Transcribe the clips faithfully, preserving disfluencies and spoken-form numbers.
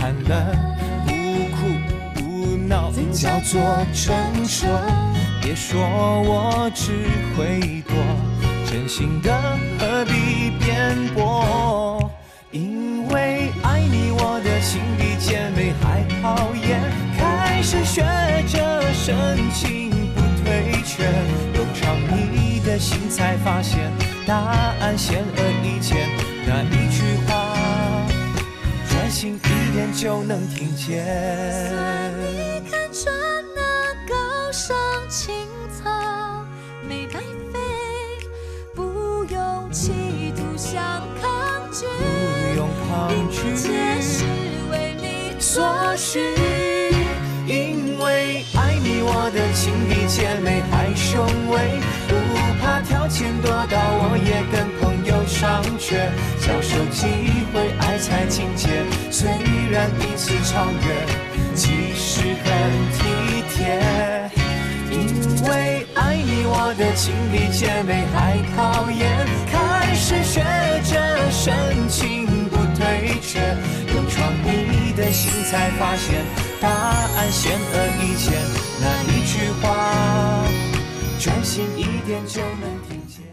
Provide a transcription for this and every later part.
寒冷，不哭不闹叫做成熟。别说我只会躲，真心的何必辩驳？因为爱你，我的情比姐妹还讨厌，开始学着深情不退却，洞穿你的心，才发现答案显而易见。那一句话，专心一点就能听见。 算你看穿那高尚青草没白费，不用企图想抗拒， 不用抗拒， 一切是为你所需。因为爱你，我的情比姐妹还雄伟，不怕条件多到我也跟朋友上学，享受机会，爱才境界。虽然彼此超越，其实很体贴。因为爱你，我的情比姐妹还考研，开始学着深情不退却，勇闯你的心，才发现答案显而易见。那一句话，专心一点就能听见。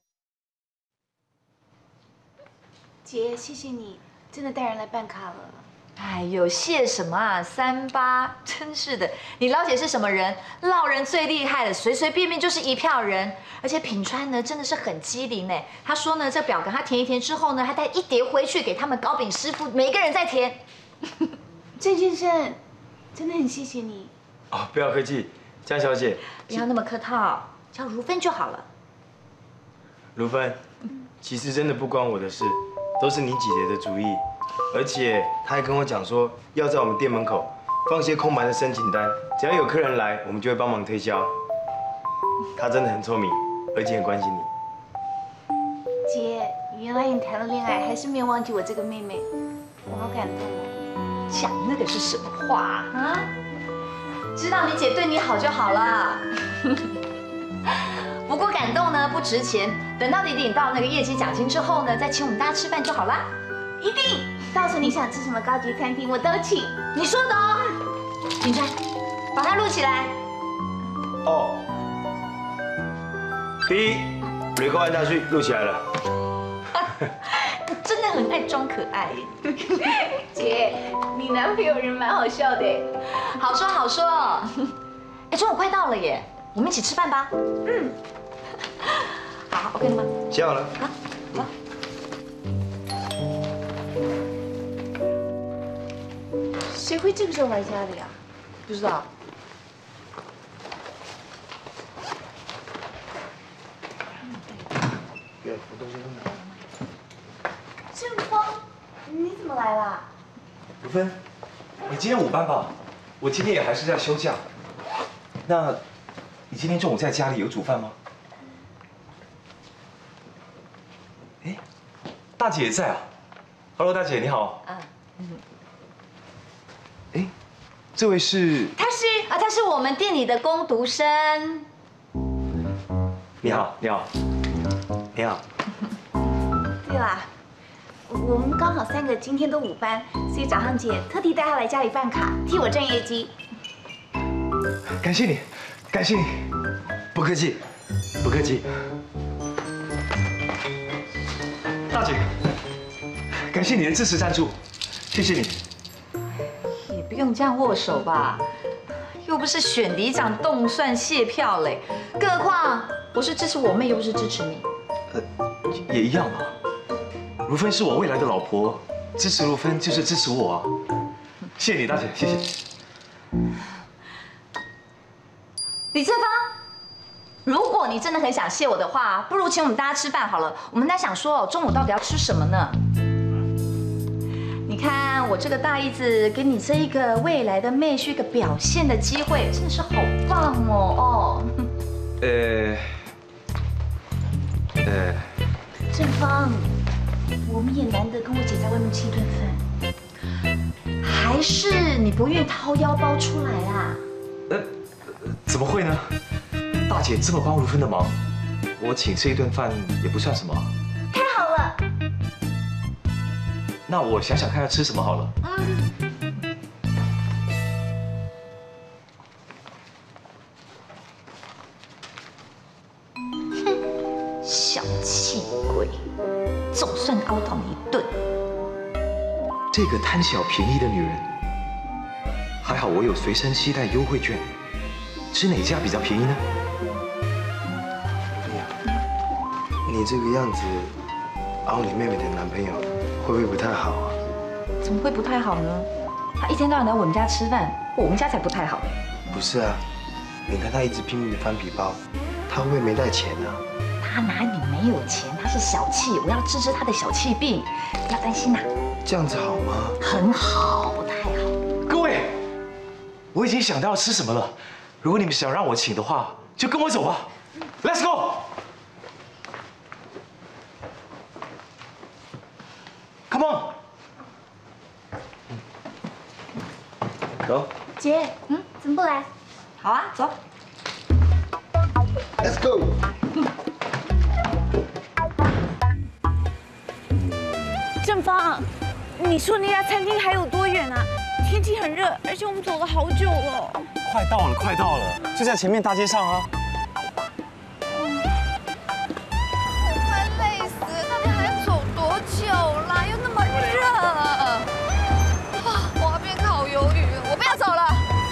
姐，谢谢你，真的带人来办卡了。 哎呦，谢什么啊，三八，真是的！你老姐是什么人？烙人最厉害的，随随便便就是一票人。而且品川呢，真的是很机灵呢。他说呢，这表格他填一填之后呢，他带一叠回去给他们糕饼师傅，每个人再填。 郑先生，真的很谢谢你。 哦，不要客气，江小姐。 不要那么客套，叫如芬就好了。 如芬，其实真的不关我的事，都是你姐姐的主意。而且她还跟我讲说，要在我们店门口放些空白的申请单，只要有客人来，我们就会帮忙推销。她真的很聪明，而且很关心你。 姐，原来你谈了恋爱，还是没有忘记我这个妹妹，我好感动哦。 讲那个是什么话啊？知道你姐对你好就好了。不过感动呢不值钱，等到你领到那个业绩奖金之后呢，再请我们大家吃饭就好啦。 一定，到时候你想吃什么高级餐厅，我都请。 你说的哦。品川，把它录起来。 哦。第一 ，record 按下去，录起来了。 你真的很爱装可爱耶。 姐，你男朋友人蛮好笑的。 好说好说。哎，中午快到了耶，我们一起吃饭吧。嗯。好 ，OK 了吗？ 写好了。 好，走。 谁会这个时候来家里啊？ 不知道。 正峰，你怎么来啦？ 如芬，你今天午班吧？我今天也还是在休假。那，你今天中午在家里有煮饭吗？哎，大姐也在啊。Hello， 大姐你好。啊。哎，这位是？ 他是啊，他是我们店里的工读生。 你好，你好，你好。 对啦，我们刚好三个今天都午班，所以早上姐特地带他来家里办卡，替我挣业绩。 感谢你，感谢你， 不客气，不客气。 大姐，感谢你的支持赞助，谢谢你。 也不用这样握手吧，又不是选里长动算谢票嘞，更何况我是支持我妹，又不是支持你。 呃，也一样嘛。如芬是我未来的老婆，支持如芬就是支持我啊。谢谢你，大姐，谢谢。 李正芳，如果你真的很想谢我的话，不如请我们大家吃饭好了。我们在想说，中午到底要吃什么呢？你看我这个大姨子给你这一个未来的妹婿一个表现的机会，真的是好棒哦哦。 呃，呃， 正芳，我们也难得跟我姐在外面吃一顿饭， 还是你不愿意掏腰包出来啊？ 呃，怎么会呢？大姐这么帮如芬的忙，我请吃一顿饭也不算什么。 太好了。 那我想想看要吃什么好了。 嗯， 气鬼，总算凹到你一顿。 这个贪小便宜的女人，还好我有随身携带优惠券，吃哪家比较便宜呢？ 对呀，你这个样子凹你妹妹的男朋友，会不会不太好啊？ 怎么会不太好呢？他一天到晚来我们家吃饭，我们家才不太好。 不是啊，你看他一直拼命的翻皮包，他会不会没带钱啊？ 他哪里没有钱？他是小气，我要治治他的小气病，不要担心啦。 这样子好吗？ 很好，不太好。 各位，我已经想到要吃什么了。如果你们想让我请的话，就跟我走吧。Let's go。Come on。走。 姐，嗯，怎么不来？ 好啊，走。 Let's go。 正方，你说那家餐厅还有多远啊？天气很热，而且我们走了好久了。 快到了，快到了，就在前面大街上啊。 我快累死了，到底还要走多久啦？又那么热。啊，我要变烤鱿鱼了，我不要走了。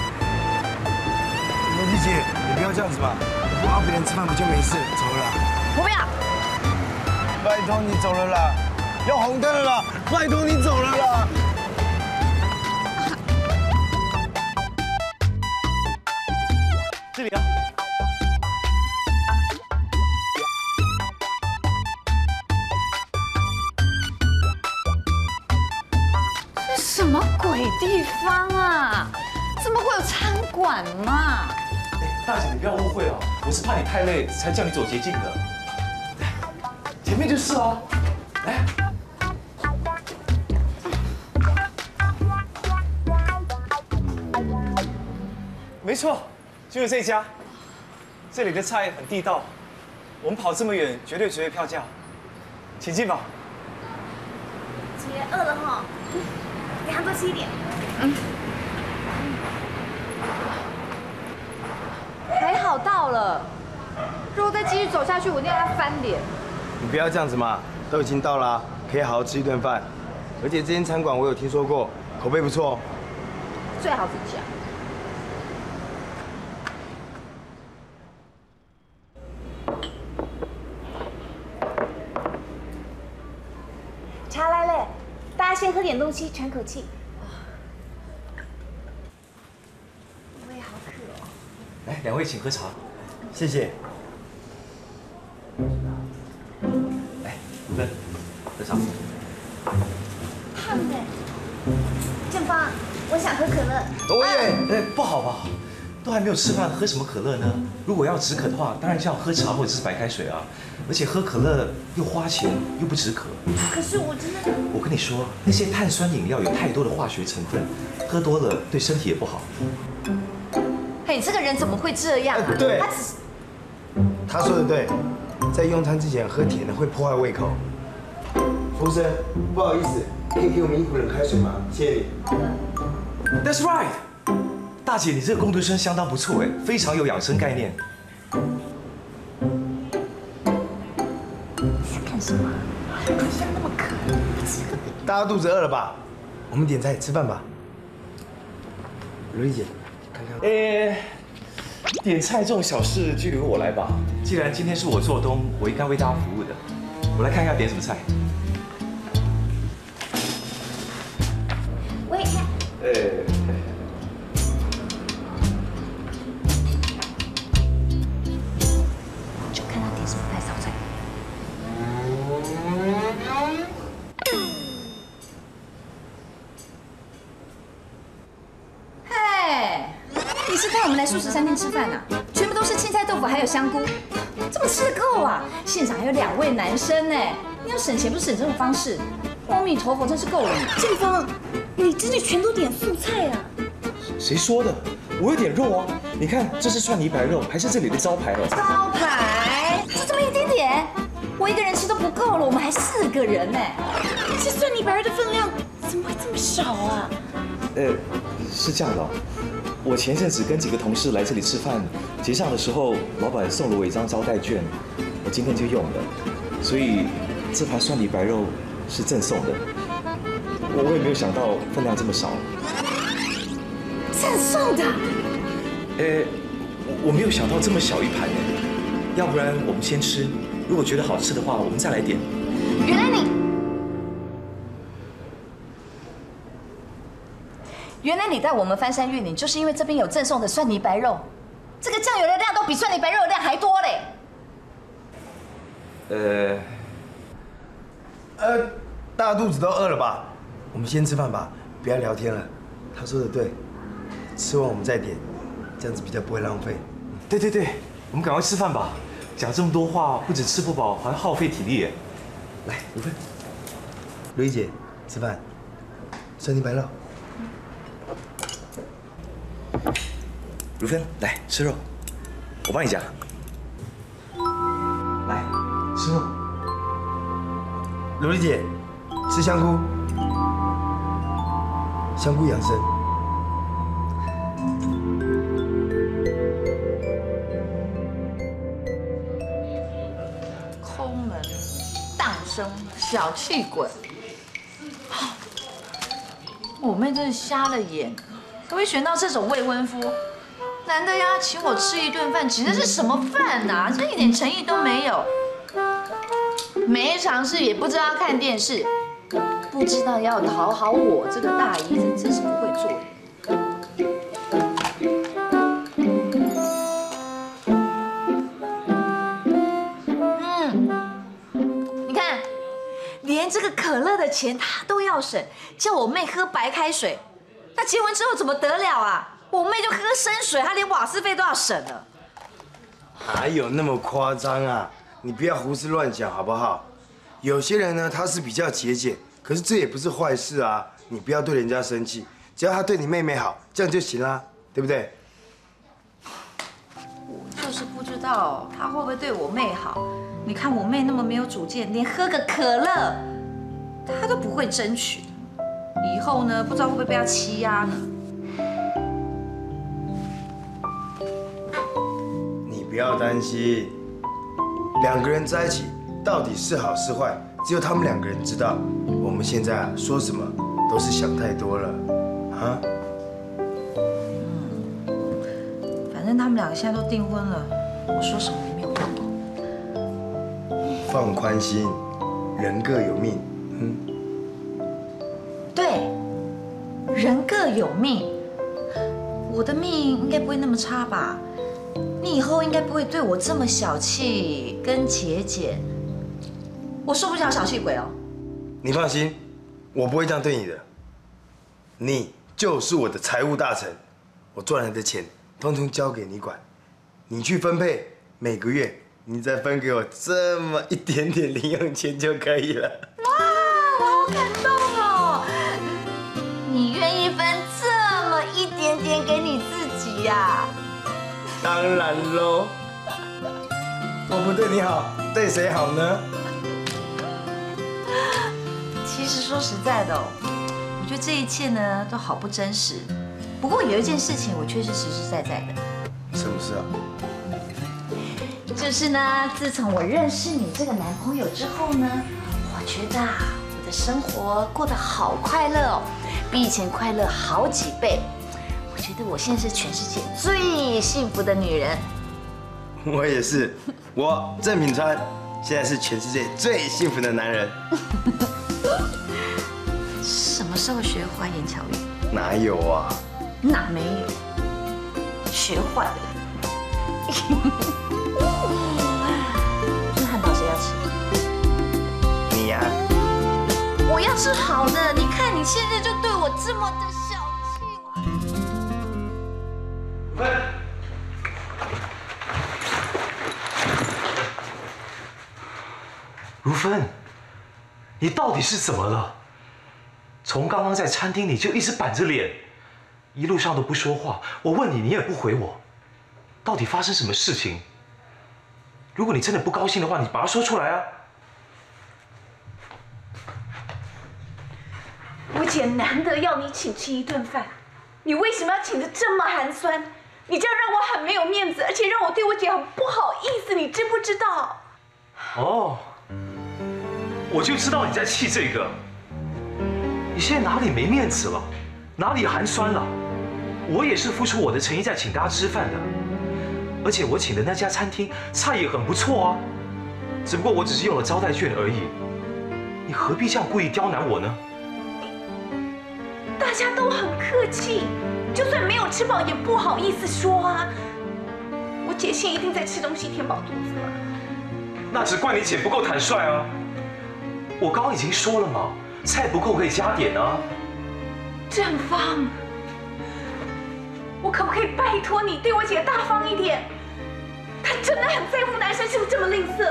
丽姐，你不要这样子吧，不熬别人吃饭不就没事？走了啦。 我不要。 拜托你走了啦，要红灯了啦，拜托你走了啦。 这里啊， 这什么鬼地方啊？怎么会有餐馆嘛？ 哎，大姐，你不要误会啊，我是怕你太累才叫你走捷径的。前面就是啊，来。 没错，就是这家。这里的菜很地道，我们跑这么远，绝对值回票价。请进吧。 姐饿了哈，给他多吃一点。 还好到了，如果再继续走下去，我一定让他翻脸。 你不要这样子嘛，都已经到了，可以好好吃一顿饭。而且这间餐馆我有听说过，口碑不错哦。 最好是讲。 茶来了，大家先喝点东西，喘口气。我也好渴哦。 来，两位请喝茶。 谢谢。 来，分，喝茶。 烫的。正方，我想喝可乐。 我也。 哎，不好吧？都还没有吃饭，喝什么可乐呢？如果要止渴的话，当然是要喝茶或者是白开水啊。而且喝可乐又花钱又不止渴。 可是我真的…… 我跟你说，那些碳酸饮料有太多的化学成分，喝多了对身体也不好。 嘿，你这个人怎么会这样啊？ 对他只是他说的对，在用餐之前喝甜的会破坏胃口。服务生，不好意思，可以给我们一壶冷开水吗？谢谢你。 That's right， 大姐，你这个工读生相当不错哎，非常有养生概念。 在干什么？人家那么渴，吃个大家肚子饿了吧？我们点菜吃饭吧。如丽姐，看看。 呃，点菜这种小事就由我来吧。既然今天是我做东，我应该为大家服务的。我来看一下点什么菜。 我也看。 呃， 就看他点什么菜烧菜。嘿，你是带我们来素食餐厅吃饭啊？全部都是青菜豆腐，还有香菇，怎么吃得够啊？现场还有两位男生呢，你要省钱不是省这种方式？阿弥陀佛，真是够了你！ 正方，你真的全都点素菜啊？ 谁说的？我有点肉啊！你看，这是蒜泥白肉，还是这里的招牌哦。 招牌就这么一点点，我一个人吃都不够了，我们还四个人呢。 这蒜泥白肉的分量怎么会这么少啊？ 呃，是这样的哦，我前阵子跟几个同事来这里吃饭，结账的时候，老板送了我一张招待券，我今天就用了。 所以这盘蒜泥白肉是赠送的。我也没有想到分量这么少。 赠送的？ 呃，我没有想到这么小一盘呢。要不然我们先吃，如果觉得好吃的话，我们再来点。 原来你，原来你带我们翻山越岭，就是因为这边有赠送的蒜泥白肉。这个酱油的量都比蒜泥白肉的量还多嘞。 呃， 呃，大肚子都饿了吧？我们先吃饭吧，不要聊天了。他说的对，吃完我们再点，这样子比较不会浪费。 对对对，我们赶快吃饭吧。讲这么多话，不止吃不饱，还耗费体力耶。来，如芬， 如意姐，吃饭。蒜泥白肉。 如芬，来吃肉，我帮你夹。来，吃肉。 如意姐，吃香菇。香菇养生。 抠门、荡生、小气鬼，我妹真是瞎了眼，可会选到这种未婚夫？难得要请我吃一顿饭，请的是什么饭啊？这一点诚意都没有。没尝试，也不知道看电视，不知道要讨好我这个大姨子，真是不会做人。嗯，你看，连这个可乐的钱他都要省，叫我妹喝白开水，那结婚之后怎么得了啊？我妹就喝生水，她连瓦斯费都要省了。 哪有那么夸张啊？你不要胡思乱想好不好？有些人呢，他是比较节俭，可是这也不是坏事啊。你不要对人家生气，只要他对你妹妹好，这样就行啦，对不对？ 我就是不知道他会不会对我妹好。你看我妹那么没有主见，连喝个可乐她都不会争取。以后呢，不知道会不会被他欺压呢？ 你不要担心，两个人在一起到底是好是坏，只有他们两个人知道。我们现在啊说什么都是想太多了，啊？ 嗯，反正他们两个现在都订婚了，我说什么也没有用。 放宽心，人各有命，嗯。 对，人各有命，我的命应该不会那么差吧？你以后应该不会对我这么小气跟节俭。我说不讲小气鬼哦。 你放心，我不会这样对你的。你就是我的财务大臣，我赚来的钱通通交给你管，你去分配，每个月你再分给我这么一点点零用钱就可以了。 哇，我好感动哦！你愿意分这么一点点给你自己呀？ 当然喽，我不对你好，对谁好呢？ 其实说实在的哦，我觉得这一切呢都好不真实。不过有一件事情我却是实实在在的。 什么事啊？ 就是呢，自从我认识你这个男朋友之后呢，我觉得啊，我的生活过得好快乐哦，比以前快乐好几倍。我觉得我现在是全世界最幸福的女人。 我也是，我郑品川现在是全世界最幸福的男人。 什么时候学花言巧语？ 哪有啊？ 哪没有？学坏了。这汉堡谁要吃？ 你呀、啊？ 我要吃好的。你看你现在就对我这么的小气，我。 喂。如芬，你到底是怎么了？从刚刚在餐厅里就一直板着脸，一路上都不说话。我问你，你也不回我，到底发生什么事情？如果你真的不高兴的话，你把它说出来啊！ 我姐难得要你请吃一顿饭，你为什么要请得这么寒酸？你这样让我很没有面子，而且让我对我姐很不好意思，你知不知道？ 哦， 我就知道你在气这个。你现在哪里没面子了？哪里寒酸了？我也是付出我的诚意在请大家吃饭的，而且我请的那家餐厅菜也很不错啊。只不过我只是用了招待券而已，你何必这样故意刁难我呢？ 大家都很客气，就算没有吃饱也不好意思说啊。我姐现在一定在吃东西填饱肚子了。 那只怪你姐不够坦率啊！我刚刚已经说了嘛，菜不够可以加点啊。 正方，我可不可以拜托你对我姐大方一点？她真的很在乎男生是不是这么吝啬。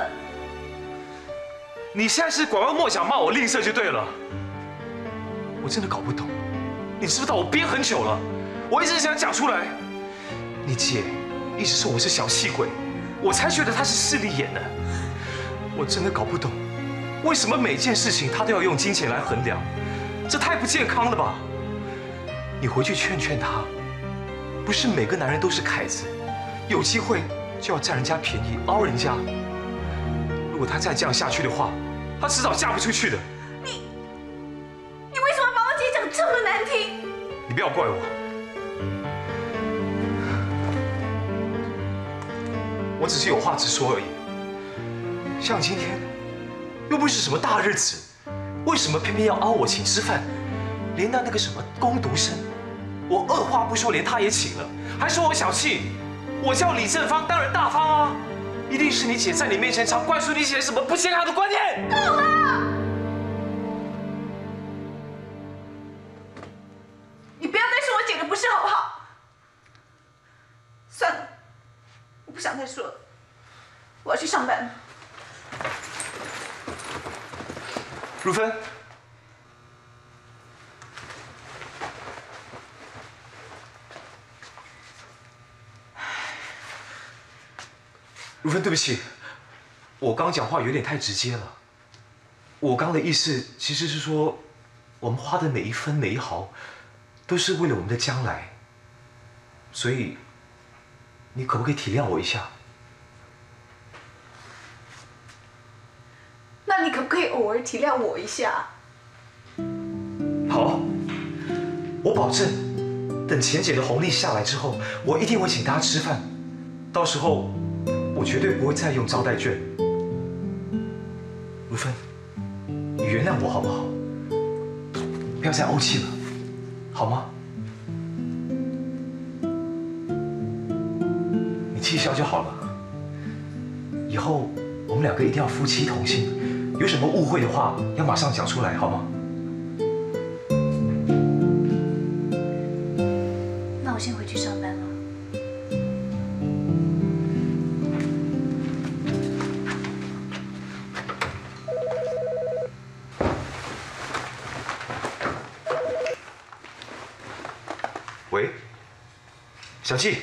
你现在是拐弯抹角骂我吝啬就对了。我真的搞不懂，你知不知道我憋很久了，我一直想讲出来。你姐一直说我是小气鬼，我才觉得她是势利眼呢。我真的搞不懂，为什么每件事情她都要用金钱来衡量，这太不健康了吧？你回去劝劝她，不是每个男人都是凯子，有机会就要占人家便宜，凹人家。如果她再这样下去的话，她迟早嫁不出去的。 你，你为什么把我姐讲这么难听？ 你不要怪我，我只是有话直说而已。像今天，又不是什么大日子，为什么偏偏要凹我请吃饭？连那那个什么工读生，我二话不说连他也请了，还说我小气。我叫李正方，当然大方啊！一定是你姐在你面前常灌输你姐什么不健康的观念。 够了！你不要再说我姐的不是好不好？算了，我不想再说了，我要去上班了。 如芬，如芬，对不起，我刚讲话有点太直接了。我刚的意思其实是说，我们花的每一分每一毫，都是为了我们的将来。所以，你可不可以体谅我一下？ 那你可不可以偶尔体谅我一下？ 好，我保证，等钱姐的红利下来之后，我一定会请大家吃饭。到时候，我绝对不会再用招待券。如芬，你原谅我好不好？不要再怄气了，好吗？你气消就好了。以后我们两个一定要夫妻同心。有什么误会的话，要马上讲出来，好吗？ 那我先回去上班了。 喂，小季。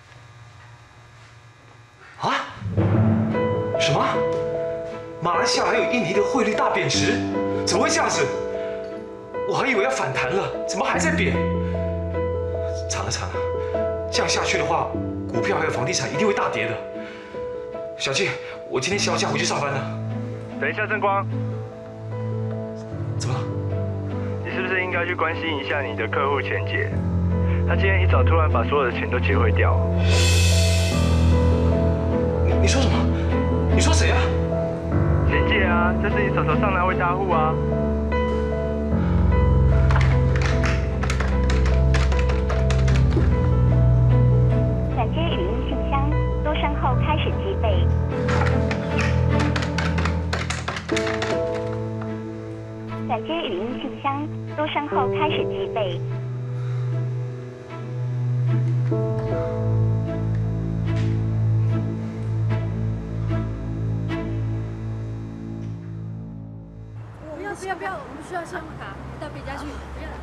啊？什么？马来西亚还有印尼的汇率大贬值，怎么会这样子？我还以为要反弹了，怎么还在贬？惨了惨了，这样下去的话，股票还有房地产一定会大跌的。小季，我今天休假回去上班了。 等一下，正光， 怎么了？ 你是不是应该去关心一下你的客户钱姐？她今天一早突然把所有的钱都接回掉。 你你说什么？你说谁啊？ 钱姐啊，就是你手头上那位大户啊。 转接语音信箱，多声后开始计费。转接语音信箱，多声后开始计费。 不要不要，我们需要信用卡，到别家去。不要。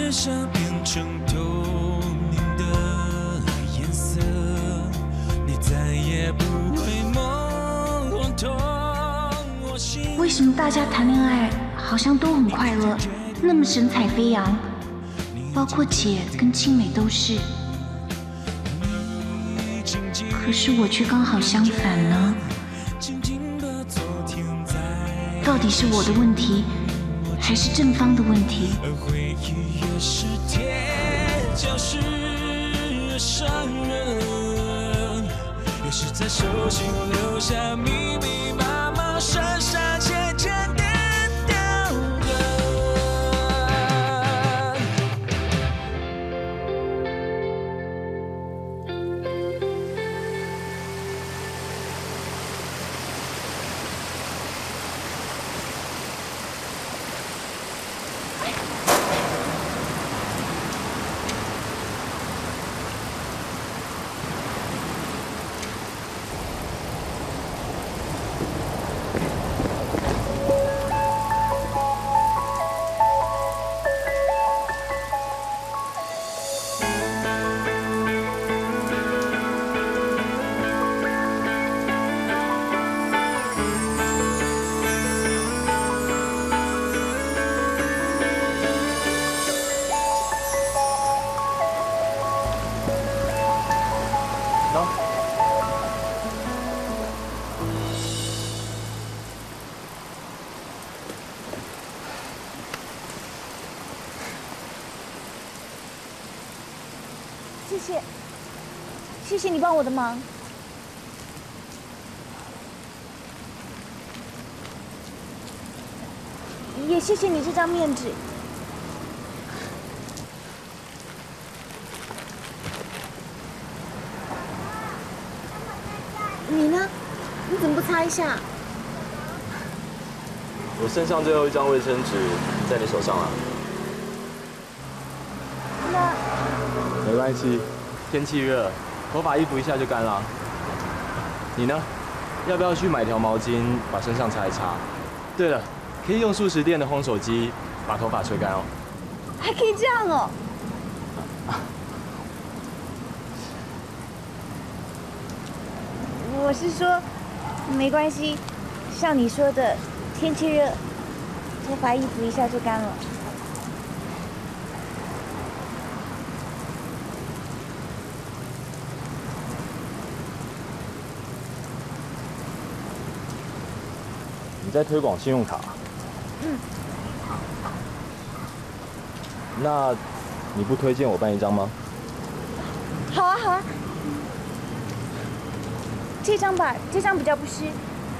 月下变成透明的颜色，你再也不会梦痛我心。 为什么大家谈恋爱好像都很快乐，那么神采飞扬？包括姐跟青美都是，可是我却刚好相反呢？到底是我的问题，还是正方的问题？ 而回忆越是铁，就是越伤人，越是在手心留下密密麻麻、深深浅浅的雕痕。 谢谢，谢谢你帮我的忙。也谢谢你这张面纸。你呢？你怎么不擦一下？ 我身上最后一张卫生纸在你手上啊。 那没关系，天气热，头发一拂一下就干了。你呢？要不要去买条毛巾，把身上擦一擦？对了，可以用速食店的烘手机把头发吹干哦。 还可以这样哦。我是说，没关系，像你说的，天气热，头发一拂一下就干了。 你在推广信用卡？ 嗯。 那你不推荐我办一张吗？ 好啊，好啊。这张吧，这张比较不虚。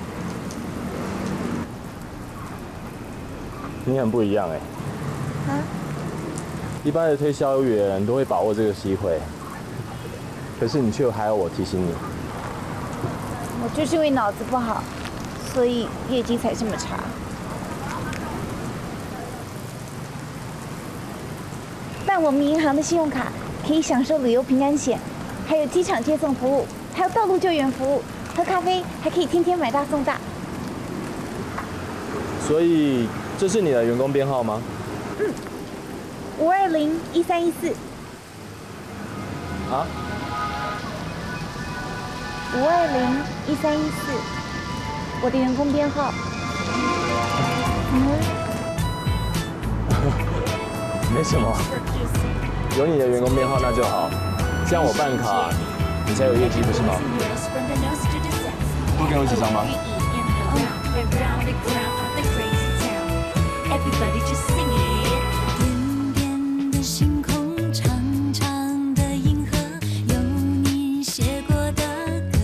你很不一样哎。 啊？ 一般的推销员都会把握这个机会，可是你却还要我提醒你。 我就是因为脑子不好，所以业绩才这么差。办我们银行的信用卡可以享受旅游平安险，还有机场接送服务。还有道路救援服务，喝咖啡还可以天天买大送大。 所以这是你的员工编号吗？ 嗯，五二零一三一四。 啊？ 五二零一三一四，我的员工编号。嗯。 没什么，有你的员工编号那就好，这样我办卡。你才有业绩不是吗？多给我几张吗？ 点点的星空，长长的银河，有你写过的歌。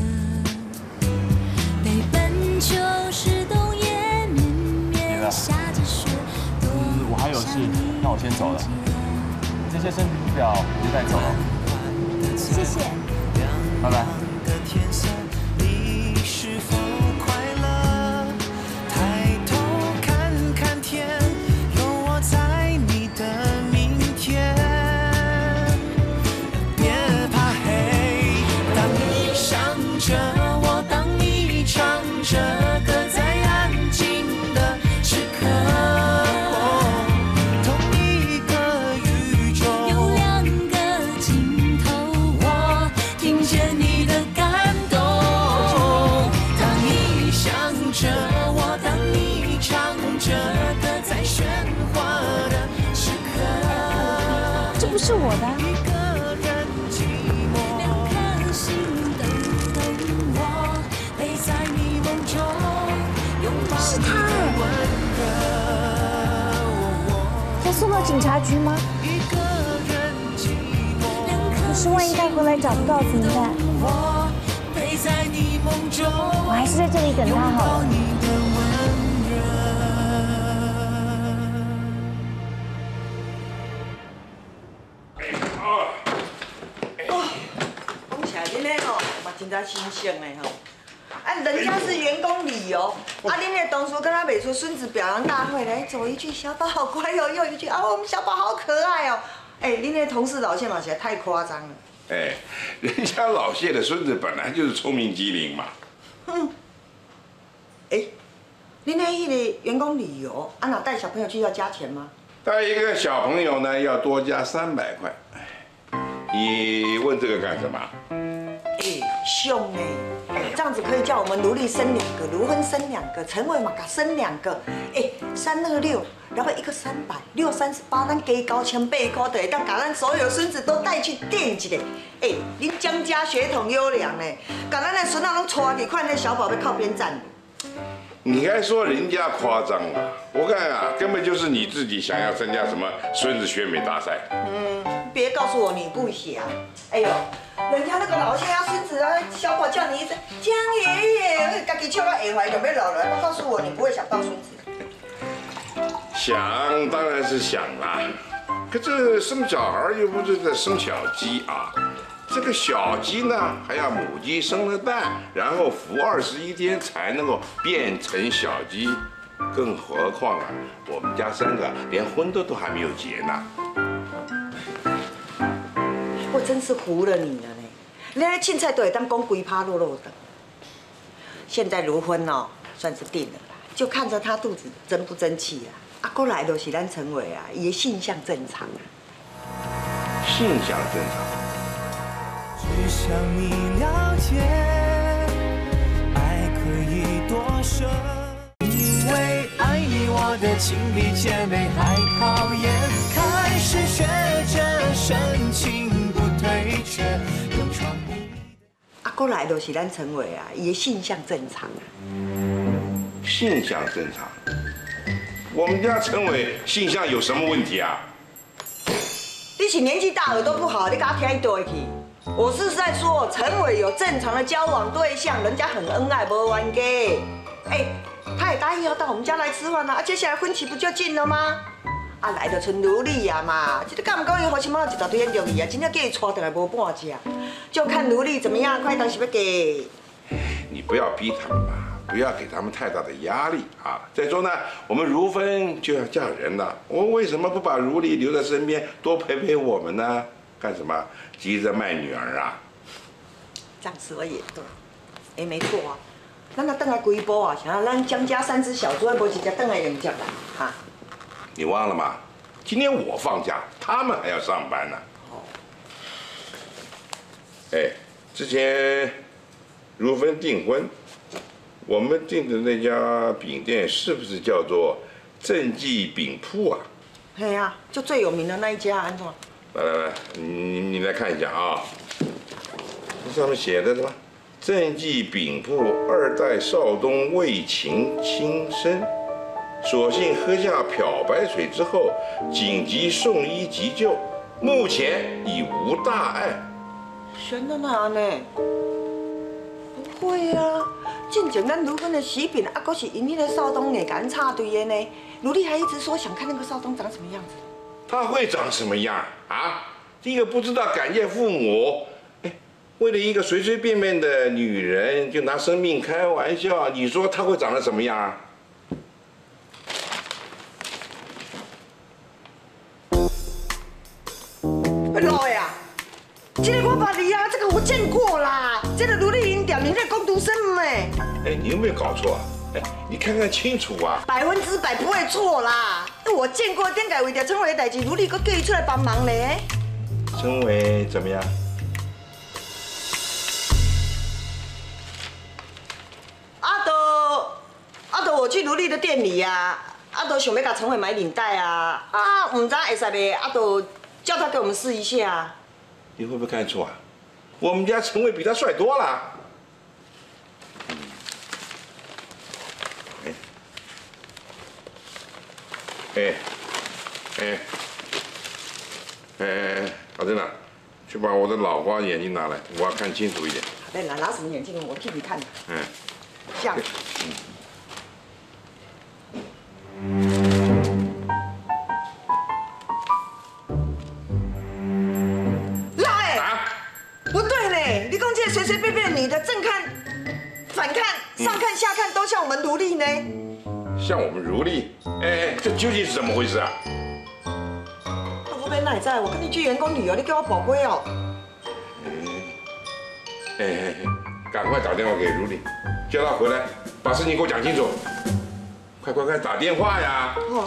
北半球是冬夜，绵绵下着雪。 嗯，我还有事，那我先走了。这些生日表你就带走了。 谢谢。 拜拜。 你是否快乐？抬头看看天，有我在你的明天。别怕黑，当你想着我，当你唱着歌，在安静的时刻，同一个宇是我的、啊。是他哎！他送到警察局吗？可是万一带回来找不到怎么办？我还是在这里等他好了。 真在新鲜的吼，啊，人家是员工旅游，啊，恁的同事跟他美出孙子表扬大会来，左一句小宝好乖哦，右一句啊，我们小宝好可爱哦，哎，恁的同事老谢嘛实在太夸张了。 哎，人家老谢的孙子本来就是聪明机灵嘛。 哼，哎，恁的迄个员工旅游，啊，那带小朋友去要加钱吗？ 带一个小朋友呢，要多加三百块。你问这个干什么？ 哎，凶哎！这样子可以叫我们卢丽生两个，卢芬生两个，陈伟嘛，噶生两个。哎，三二六，然后一个三百，六三十八，咱加高千八块，就会当把咱所有孙子都带去电一下。哎，恁江家血统优良呢，把咱的孙仔拢带去看那小宝贝靠边站。 你还说人家夸张啊？我看啊，根本就是你自己想要参加什么孙子选美大赛。 嗯，别告诉我你不想。哎呦。 人家那个老谢啊，孙子啊，小宝叫你一声江爷爷，自己笑到下怀就要落来。告诉我，你不会想抱孙子？ 想当然是想啦，可这生小孩又不是在生小鸡啊。这个小鸡呢，还要母鸡生了蛋，然后孵二十一天才能够变成小鸡。更何况啊，我们家三个连婚都都还没有结呢。 我真是服了你了呢！你那凊彩都会当讲规趴落落的。现在如婚哦，算是定了啦，就看着他肚子争不争气啦。啊，过来都是咱陈伟啊，伊的性向正常啊。 性向正常。 只想你了解，爱可以多深，因为爱你，我的情比姐妹还考验，开始学着深情。 啊，过来都是咱陈伟啊，伊的性向正常啊。 性向正常？我们家陈伟性向有什么问题啊？ 你是年纪大耳朵不好，你给他听一堆去。我是在说陈伟有正常的交往对象，人家很恩爱，无冤家。哎，他也答应要到我们家来吃饭了，啊，接下来婚期不就近了吗？ 啊，来就剩卢丽呀嘛，这个敢唔讲伊好心猫一大堆很容易啊，真正叫伊带回来无半只，就看卢丽怎么样，快当是要给。 你不要逼他们嘛，不要给他们太大的压力啊。再说呢，我们如芬就要嫁人了，我为什么不把如丽留在身边，多陪陪我们呢？干什么？急着卖女儿啊？ 这样说也对，哎，没错啊，咱那等来几波啊，像咱江家三只小猪，无一只等来用只啦，哈。 你忘了吗？今天我放假，他们还要上班呢。哦。哎，之前如芬订婚，我们订的那家饼店是不是叫做正记饼铺啊？ 嘿呀，就最有名的那一家，安怎？ 来来来，你你来看一下啊，这上面写的什么？正记饼铺二代少东为情轻生。 所幸喝下漂白水之后，紧急送医急救，目前已无大碍。 悬在哪呢？不会啊，进前咱如芬的喜饼啊，搁是因迄个少东硬甲咱插队的呢。卢丽还一直说想看那个少东长什么样子。 他会长什么样啊？第一个不知道感谢父母，哎，为了一个随随便便的女人就拿生命开玩笑，你说他会长得什么样啊？ 老呀，这个我捌你啊，这个我见过啦，这个卢丽云店，你在工读生咩？ 哎，你有没有搞错啊？哎，你看看清楚啊！ 百分之百不会错啦，我见过，点解为着陈伟的代志，卢丽搁叫伊出来帮忙咧？ 陈伟怎么样？ 阿斗，阿斗，我去卢丽的店里呀、啊，阿斗想要甲陈伟买领带啊，啊，唔知会使袂？阿斗。 叫他给我们试一下啊。 你会不会看错啊？我们家陈伟比他帅多了。哎，哎，哎，哎哎，阿珍呐，去把我的老花眼镜拿来，我要看清楚一点。 好的，拿拿什么眼镜？我替你看。 嗯， 这样。来，不对呢，你讲这随随便便女的正看、反看、上看、下看都像我们奴隶呢。 像我们奴隶？哎哎，这究竟是怎么回事啊？ 我本来在，我跟你去员工旅游，你给我宝贝哦。 哎哎哎，赶快打电话给如丽，叫她回来，把事情给我讲清楚。快快快，打电话呀！哦。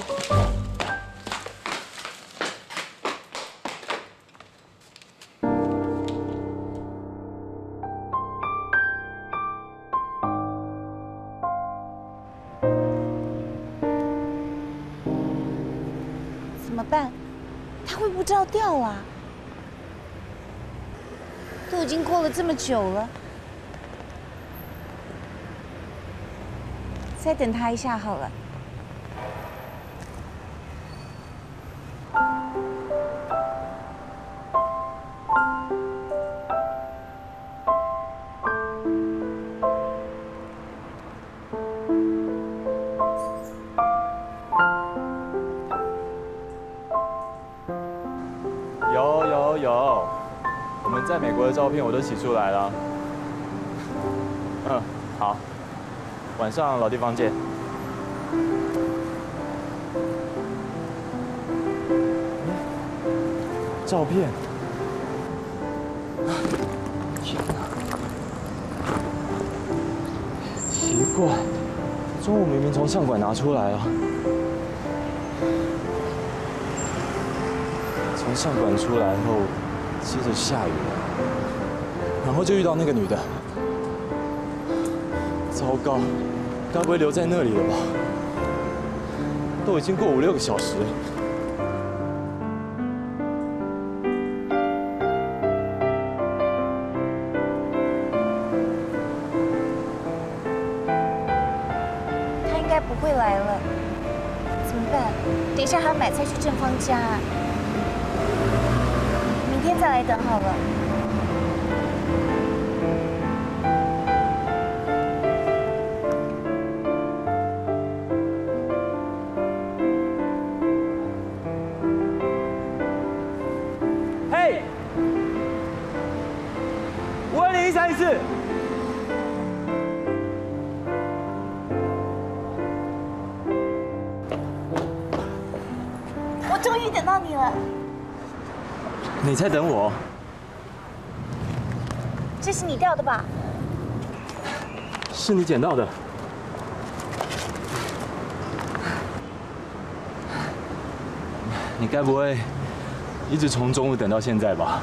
怎么办？他会不知道掉啊？都已经过了这么久了，再等他一下好了。 有有有，我们在美国的照片我都洗出来了。嗯，好，晚上老地方见。照片，天哪！奇怪，中午明明从相馆拿出来了。从相馆出来后，接着下雨了，然后就遇到那个女的。糟糕，该不会留在那里了吧？都已经过五六个小时了。 他应该不会来了，怎么办？等一下还要买菜去正方家啊。明天再来等好了。 嘿，五二零一三一四。 我终于等到你了。 你在等我？ 这是你掉的吧？ 是你捡到的。你该不会一直从中午等到现在吧？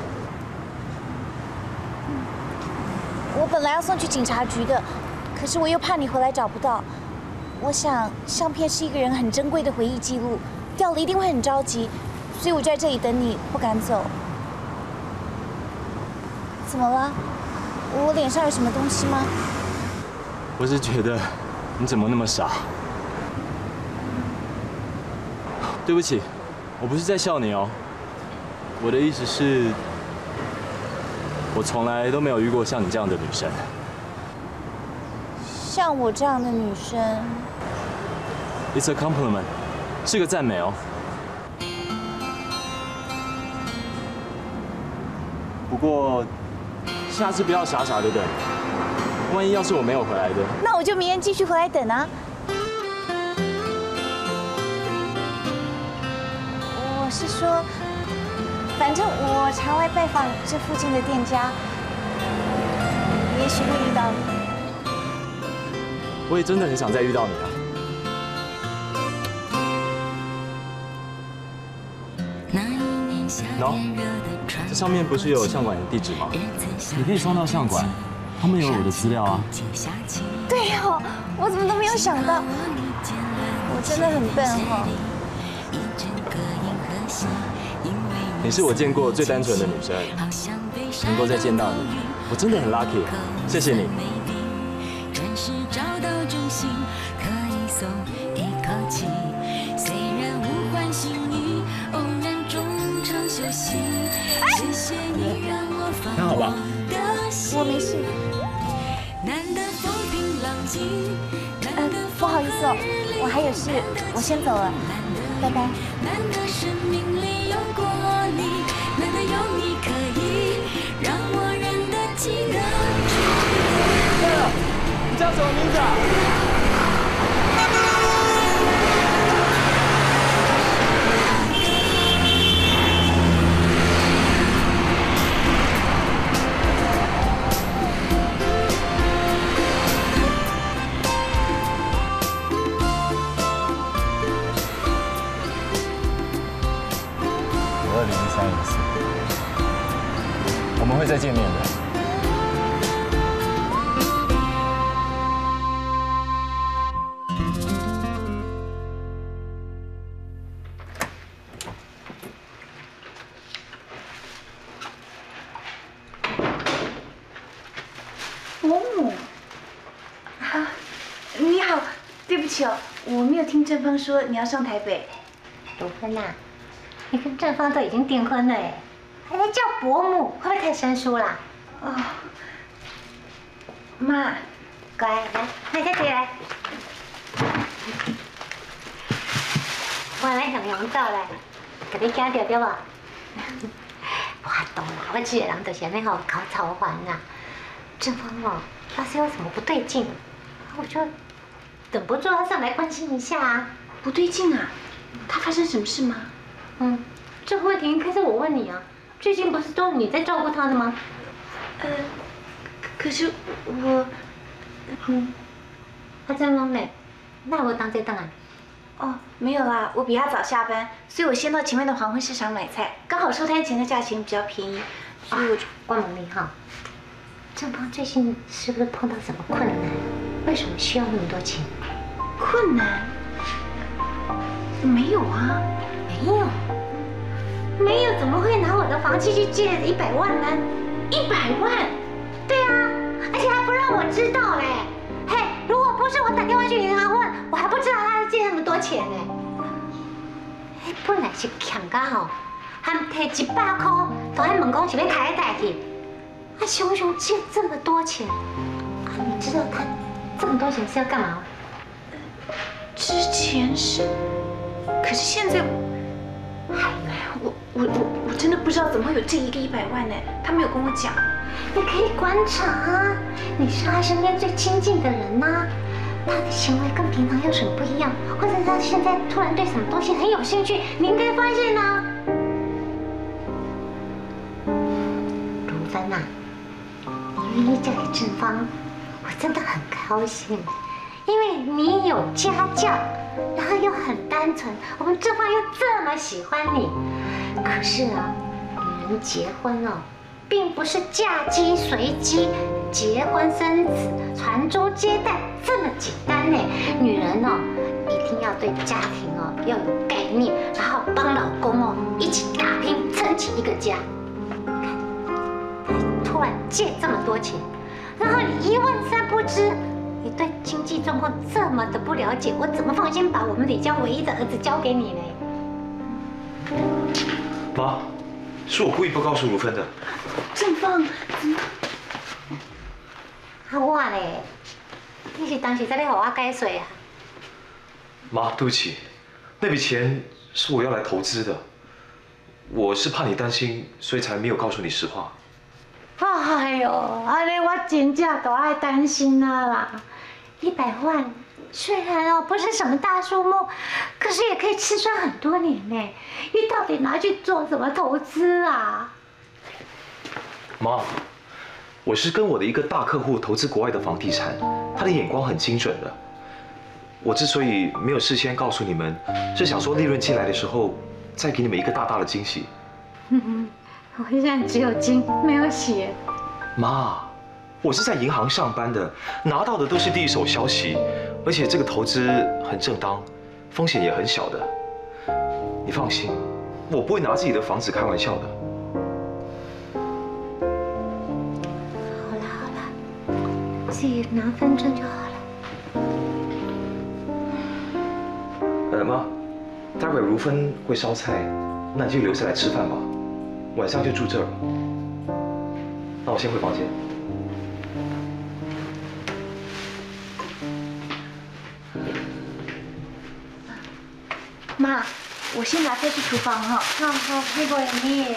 我本来要送去警察局的，可是我又怕你回来找不到。我想相片是一个人很珍贵的回忆记录，掉了一定会很着急，所以我就在这里等你，不敢走。怎么了？我脸上有什么东西吗？ 我是觉得你怎么那么傻？对不起，我不是在笑你哦。我的意思是，我从来都没有遇过像你这样的女生。 像我这样的女生 ，It's a compliment， 是个赞美哦。不过，下次不要傻傻的等，万一要是我没有回来的， 那我就明天继续回来等啊。我是说，反正我常来拜访这附近的店家，也许会遇到你。 我也真的很想再遇到你啊。喏，这上面不是有相馆的地址吗？你可以送到相馆，他们有我的资料啊。 对哦，我怎么都没有想到，我真的很笨哦。 你是我见过最单纯的女生，能够再见到你，我真的很 lucky， 谢谢你。还好吧？ 我没事。呃，不好意思哦，我还有事，我先走了，拜拜。 你叫什么名字啊？ 二零一三一四，我们会再见面的。 伯母，啊，你好，对不起哦，我没有听正芳说你要上台北。 卢芬娜，你跟正芳都已经订婚了哎，还在叫伯母，会不会太生疏啦？ 哦，妈， 乖，来，来这里来。我来向阳照来，给你惊到对吧？我懂啦，我这个人就是安尼吼搞操烦啦。正芳哦，要是有什么不对劲，我就忍不住要上来关心一下啊。 不对劲啊？他发生什么事吗？ 嗯，这个问题应该是我问你啊。最近不是都你在照顾他的吗？ 呃，可是我， 嗯，他正芳呢？那我当这当啊。 哦，没有啦，我比他早下班，所以我先到前面的黄昏市场买菜，刚好收摊前的价钱比较便宜，所以我就关门你哈。正芳最近是不是碰到什么困难？为什么需要那么多钱？ 困难？没有啊， 没有，没有怎么会拿我的房契去借一百万呢？ 一百万？ 对啊，而且还不让我知道嘞。嘿，如果不是我打电话去银行问，我还不知道他要借那么多钱呢。嘿，本来是欠到吼，还摕一百块，都还问讲是要开带去。他熊熊借这么多钱，啊，你知道他这么多钱是要干嘛？ 之前是，可是现在，哎，我我我我真的不知道怎么会有这一个一百万呢？他没有跟我讲。 你可以观察啊，你是他身边最亲近的人呐、啊，他的行为跟平常有什么不一样？或者他现在突然对什么东西很有兴趣，你应该发现啊。卢芬娜。你愿意嫁给正芳，我真的很高兴，因为你有家教，然后又很单纯，我们正芳又这么喜欢你。可是啊，女人结婚哦，并不是嫁鸡随鸡、结婚生子、传宗接代这么简单呢。女人哦，一定要对家庭哦要有概念，然后帮老公哦一起打拼，撑起一个家。突然借这么多钱，然后你一问三不知，你对经济状况这么的不了解，我怎么放心把我们李家唯一的儿子交给你呢？ 妈，是我故意不告诉卢芬的。 正芳， 啊我嘞，你是当时在咧给我解说啊？ 妈，对不起，那笔钱是我要来投资的，我是怕你担心，所以才没有告诉你实话。 哎呦，安尼我真正都爱担心啊啦！一百万虽然哦不是什么大数目，可是也可以吃穿很多年呢。你到底拿去做什么投资啊？ 妈，我是跟我的一个大客户投资国外的房地产，他的眼光很精准的。我之所以没有事先告诉你们，是想说利润进来的时候，再给你们一个大大的惊喜。 嗯嗯，我现在只有惊没有喜。 妈，我是在银行上班的，拿到的都是第一手消息，而且这个投资很正当，风险也很小的。你放心， 我不会拿自己的房子开玩笑的。 好啦好啦，自己拿分证就好了。 呃，妈，待会如芬会烧菜，那你就留下来吃饭吧，晚上就住这儿了。那我先回房间。 妈，我先拿菜去厨房哈。 好好，那个你。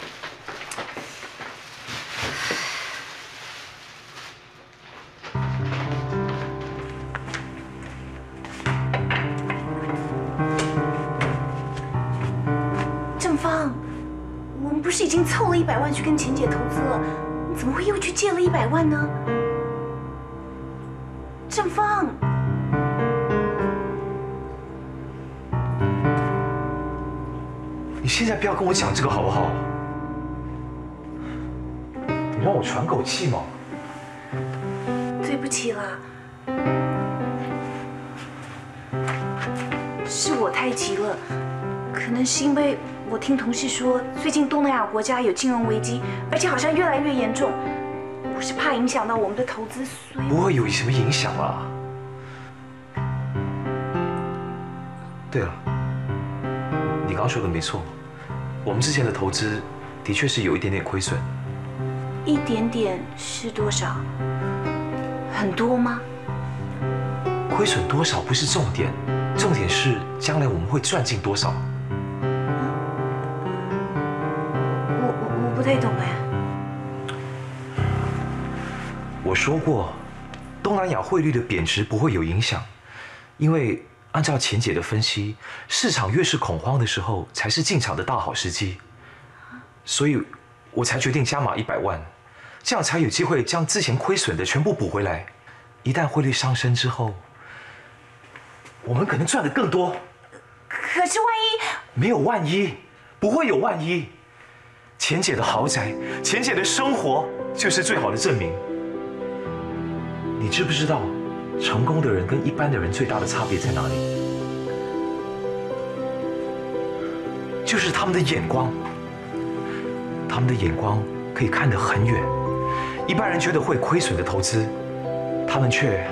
正芳，我们不是已经凑了一百万去跟钱姐投资了，你怎么会又去借了一百万呢？正芳。 你现在不要跟我讲这个好不好？你让我喘口气嘛。 对不起啦，是我太急了，可能是因为我听同事说，最近东南亚国家有金融危机，而且好像越来越严重，我是怕影响到我们的投资，所以不会有什么影响啦。对了，你刚刚说的没错。 我们之前的投资的确是有一点点亏损， 一点点是多少？很多吗？ 亏损多少不是重点，重点是将来我们会赚进多少。 我我我不太懂哎。 我说过，东南亚汇率的贬值不会有影响，因为。 按照钱姐的分析，市场越是恐慌的时候，才是进场的大好时机。所以，我才决定加码一百万，这样才有机会将之前亏损的全部补回来。一旦汇率上升之后，我们可能赚得更多。 可是万一…… 没有万一，不会有万一。钱姐的豪宅，钱姐的生活，就是最好的证明。你知不知道？ 成功的人跟一般的人最大的差别在哪里？就是他们的眼光。他们的眼光可以看得很远。一般人觉得会亏损的投资，他们却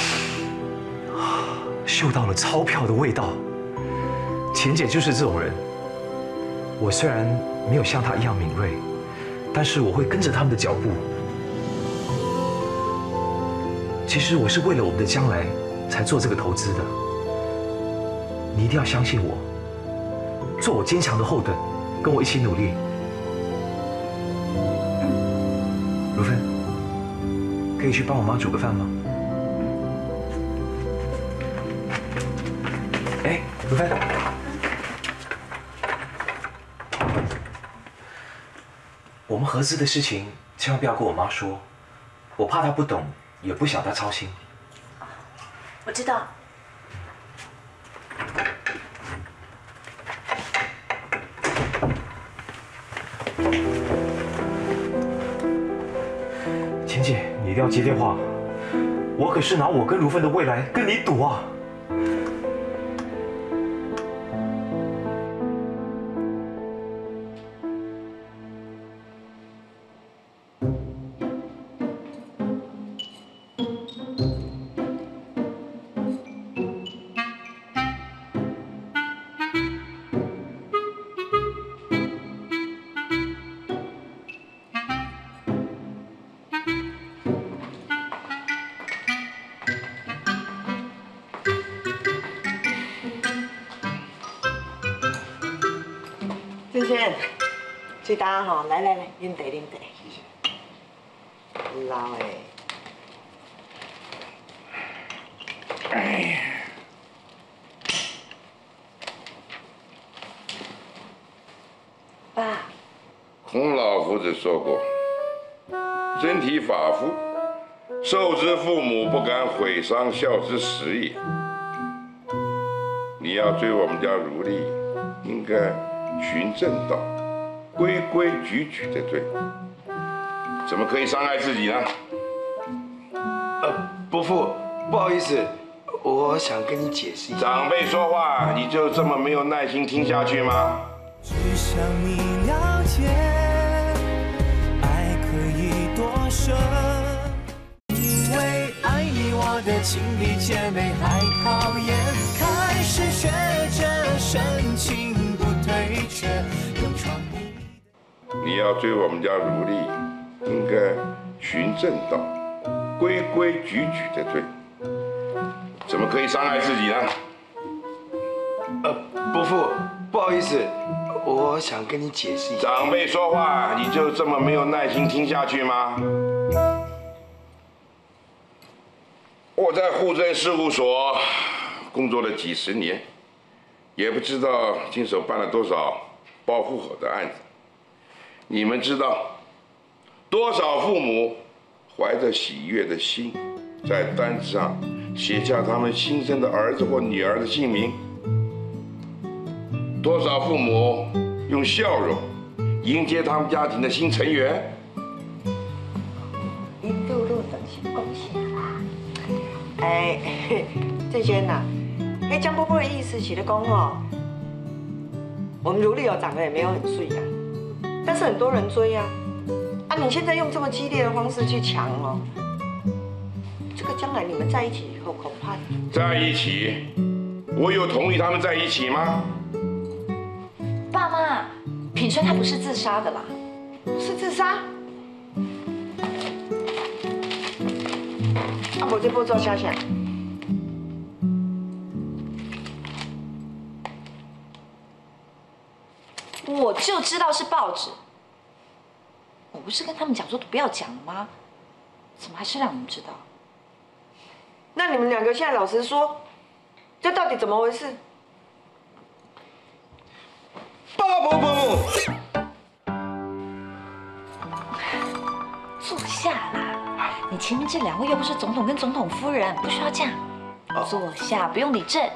嗅到了钞票的味道。钱姐就是这种人。我虽然没有像她一样敏锐，但是我会跟着他们的脚步。 其实我是为了我们的将来才做这个投资的，你一定要相信我，做我坚强的后盾，跟我一起努力。如芬，可以去帮我妈煮个饭吗？哎，如芬，我们合资的事情千万不要跟我妈说，我怕她不懂。 也不想他操心。 我知道。 钱姐，你一定要接电话，我可是拿我跟如芬的未来跟你赌啊！ 萱萱，这单哈，来来来，啉茶啉茶。谢谢。老的。哎呀。 爸。 孔老夫子说过：“人体发肤，受之父母，不敢毁伤孝之始也。”你要追我们家如丽，应该。 循正道，规规矩矩的追，怎么可以伤害自己呢？ 呃，伯父，不好意思，我想跟你解释一下。 长辈说话，你就这么没有耐心听下去吗？ 只想你了解，爱可以多深，因为爱你，我的情比姐妹还讨厌，开始学着深情不退却，勇闯你。 你要追我们家如丽，应该循正道，规规矩矩的追，怎么可以伤害自己呢？ 呃，伯父，不好意思，我想跟你解释一下。 长辈说话，你就这么没有耐心听下去吗？我在户政事务所工作了几十年，也不知道经手办了多少报户口的案子。你们知道多少父母怀着喜悦的心，在单子上写下他们新生的儿子或女儿的姓名？多少父母用笑容迎接他们家庭的新成员？ 一路路等是贡献啦。哎，这些呐，哎，江伯伯的意思是咧讲哦，我们如丽哦长得也没有很帅呀、啊，但是很多人追呀、啊。啊，你现在用这么激烈的方式去抢哦，这个将来你们在一起以后恐怕…… 在一起，我有同意他们在一起吗？ 爸妈，品川他不是自杀的啦， 不是自杀。啊，无这报纸写啥？ 我就知道是报纸。我不是跟他们讲说不要讲了吗？怎么还是让你们知道？ 那你们两个现在老实说，这到底怎么回事？ 爸伯母， 坐下啦！你前面这两位又不是总统跟总统夫人，不需要这样。坐下，不用理政。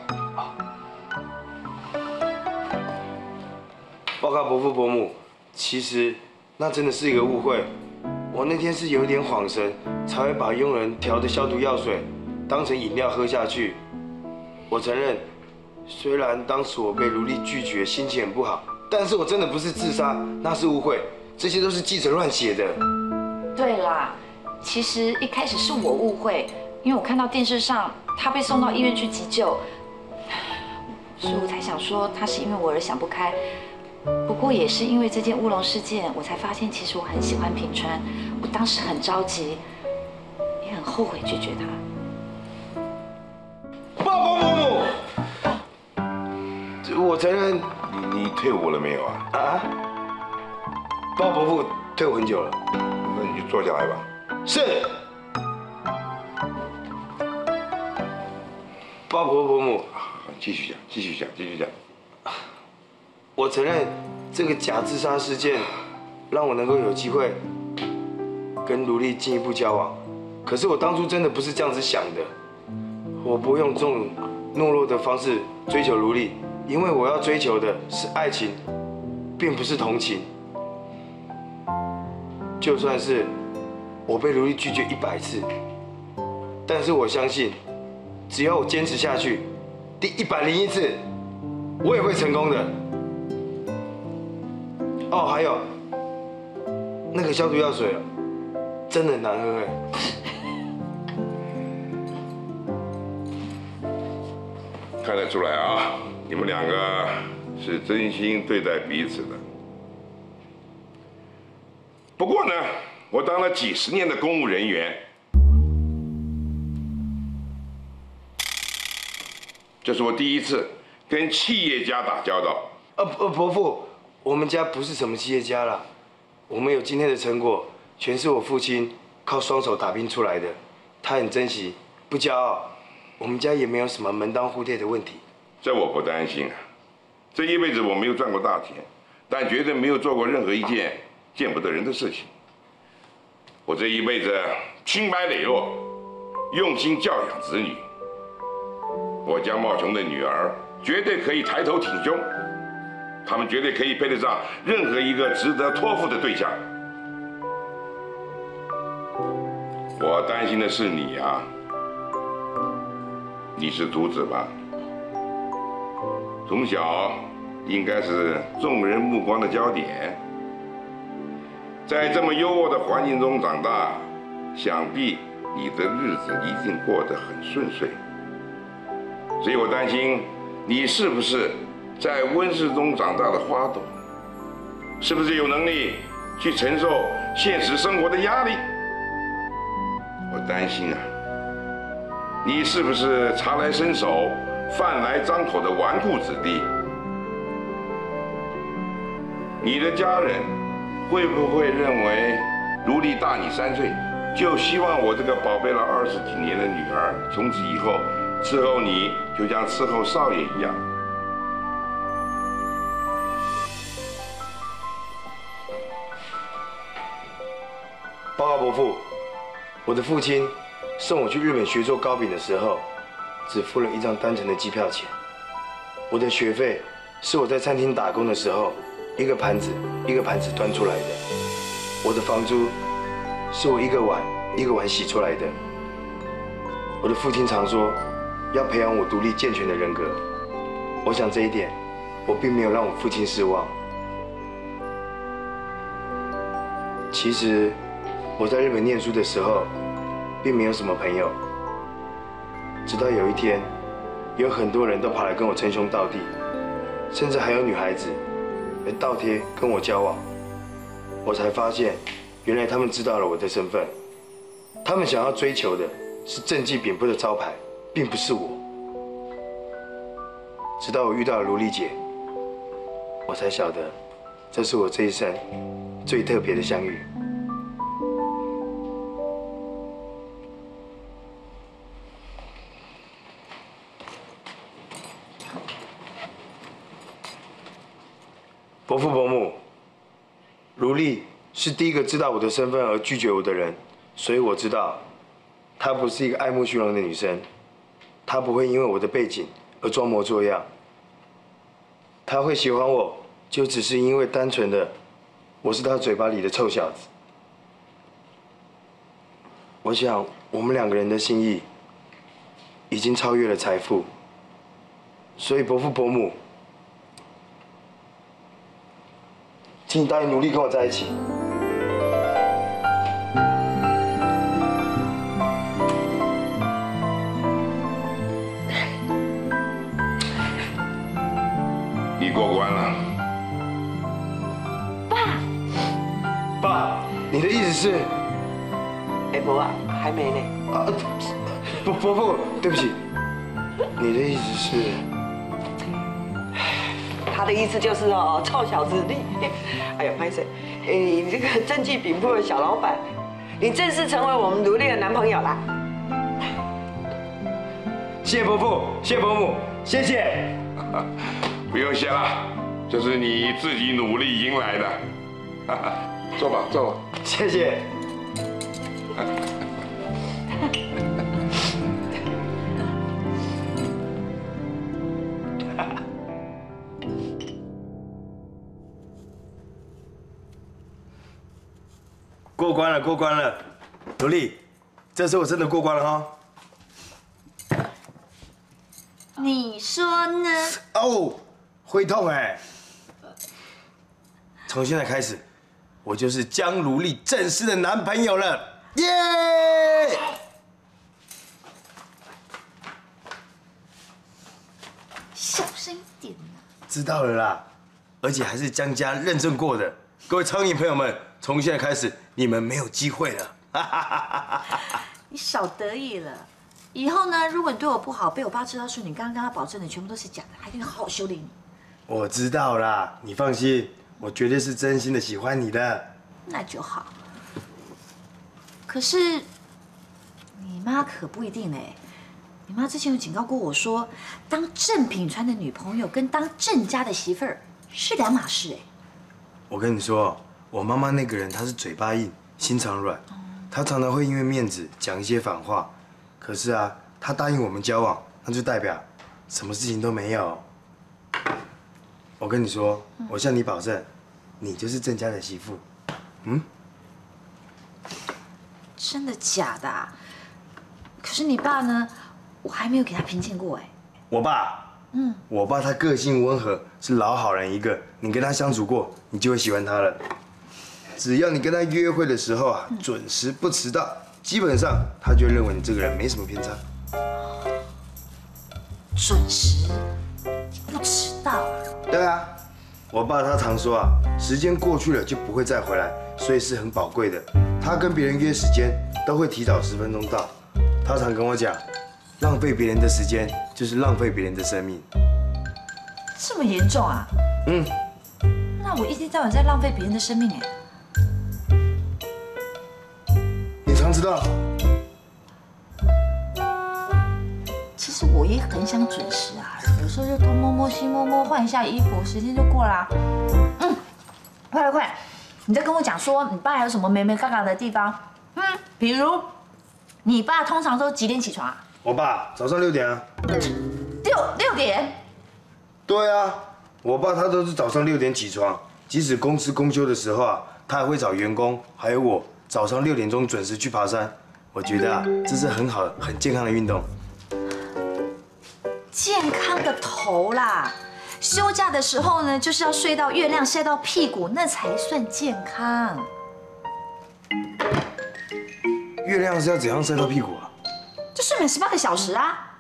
报告伯父伯母，其实那真的是一个误会。我那天是有点恍神，才会把佣人调的消毒药水当成饮料喝下去。我承认，虽然当时我被卢丽拒绝，心情很不好，但是我真的不是自杀，那是误会，这些都是记者乱写的。 对啦，其实一开始是我误会，因为我看到电视上他被送到医院去急救，所以我才想说他是因为我而想不开。不过也是因为这件乌龙事件，我才发现其实我很喜欢品川，我当时很着急，也很后悔拒绝他。 爸伯母，我承认， 你你退伍了没有啊？ 啊，爸伯父退伍很久了。 那你就坐下来吧。 是。爸伯伯母， 继续讲，继续讲，继续讲。 我承认这个假自杀事件，让我能够有机会跟卢丽进一步交往。可是我当初真的不是这样子想的，我不用这种懦弱的方式追求卢丽，因为我要追求的是爱情，并不是同情。就算是我被卢丽拒绝一百次，但是我相信，只要我坚持下去，第一百零一次，我也会成功的。哦，还有那个消毒药水，真的很难喝哎。 看得出来啊，你们两个是真心对待彼此的。不过呢，我当了几十年的公务人员，这是我第一次跟企业家打交道。 呃呃，伯父。我们家不是什么企业家啦，我们有今天的成果，全是我父亲靠双手打拼出来的。他很珍惜，不骄傲。我们家也没有什么门当户对的问题。 这我不担心啊，这一辈子我没有赚过大钱，但绝对没有做过任何一件见不得人的事情。我这一辈子清白磊落，用心教养子女。我江茂雄的女儿绝对可以抬头挺胸。他们绝对可以配得上任何一个值得托付的对象。我担心的是你啊，你是独子吧？从小应该是众人目光的焦点。在这么优渥的环境中长大，想必你的日子一定过得很顺遂。所以我担心你是不是在温室中长大的花朵，是不是有能力去承受现实生活的压力？我担心啊，你是不是茶来伸手、饭来张口的纨绔子弟？你的家人会不会认为卢丽大你三岁，就希望我这个宝贝了二十几年的女儿，从此以后伺候你就像伺候少爷一样？ 报告伯父，我的父亲送我去日本学做糕饼的时候，只付了一张单程的机票钱。我的学费是我在餐厅打工的时候，一个盘子一个盘子端出来的。我的房租是我一个碗一个碗洗出来的。我的父亲常说，要培养我独立健全的人格。我想这一点，我并没有让我父亲失望。其实，我在日本念书的时候，并没有什么朋友。直到有一天，有很多人都跑来跟我称兄道弟，甚至还有女孩子来倒贴跟我交往。我才发现，原来他们知道了我的身份，他们想要追求的是政绩禀赋的招牌，并不是我。直到我遇到了卢丽姐，我才晓得，这是我这一生最特别的相遇。伯父伯母，卢丽是第一个知道我的身份而拒绝我的人，所以我知道，她不是一个爱慕虚荣的女生，她不会因为我的背景而装模作样。她会喜欢我，就只是因为单纯的，我是她嘴巴里的臭小子。我想，我们两个人的心意已经超越了财富，所以伯父伯母，请你答应努力跟我在一起。 你过关了， 爸。 爸，你的意思是？ 哎，不啊，还没呢。 啊，伯伯父，对不起，你的意思是？ 他的意思就是哦，臭小子你，哎呀，拍谁？哎，你这个政绩禀赋的小老板，你正式成为我们卢丽的男朋友啦！ 谢谢伯父，谢谢伯母，谢谢。 不用谢了，这是你自己努力赢来的。坐吧，坐吧。 谢谢。过关了，过关了，卢丽，这次我真的过关了哈。 你说呢？ 哦，会痛哎！从现在开始，我就是江卢丽正式的男朋友了，耶！ 小声一点啊！ 知道了啦，而且还是江家认证过的。各位苍蝇朋友们，从现在开始，你们没有机会了。 你少得意了。以后呢，如果你对我不好，被我爸知道说你刚刚跟他保证的全部都是假的，还得好好修理你。 我知道啦，你放心，我绝对是真心的喜欢你的。 那就好。可是，你妈可不一定哎。你妈之前有警告过我说，当郑品川的女朋友跟当郑家的媳妇儿是两码事哎。 我跟你说，我妈妈那个人她是嘴巴硬，心肠软，她常常会因为面子讲一些反话。可是啊，她答应我们交往，那就代表什么事情都没有。我跟你说，我向你保证，你就是郑家的媳妇。嗯？ 真的假的啊？可是你爸呢？我还没有给他评鉴过哎。 我爸嗯， 我爸他个性温和，是老好人一个，你跟他相处过，你就会喜欢他了。只要你跟他约会的时候啊，准时不迟到，基本上他就会认为你这个人没什么偏差。 准时不迟到。 对啊，我爸他常说啊，时间过去了就不会再回来，所以是很宝贵的。他跟别人约时间都会提早十分钟到。他常跟我讲，浪费别人的时间就是浪费别人的生命。 这么严重啊？ 嗯。 那我一天到晚在浪费别人的生命哎。 你常知道？ 其实我也很想准时啊，有时候就东摸摸西摸摸，换一下衣服，时间就过啦。嗯，快快快，你再跟我讲说你爸还有什么美美嘎嘎的地方？嗯，比如你爸通常都几点起床啊？ 我爸早上六点啊。 六六点？ 对啊，我爸他都是早上六点起床，即使公司公休的时候啊，他还会找员工还有我早上六点钟准时去爬山。我觉得啊，这是很好很健康的运动。 健康的头啦！休假的时候呢，就是要睡到月亮晒到屁股，那才算健康。 月亮是要怎样晒到屁股啊？ 就睡满十八个小时啊，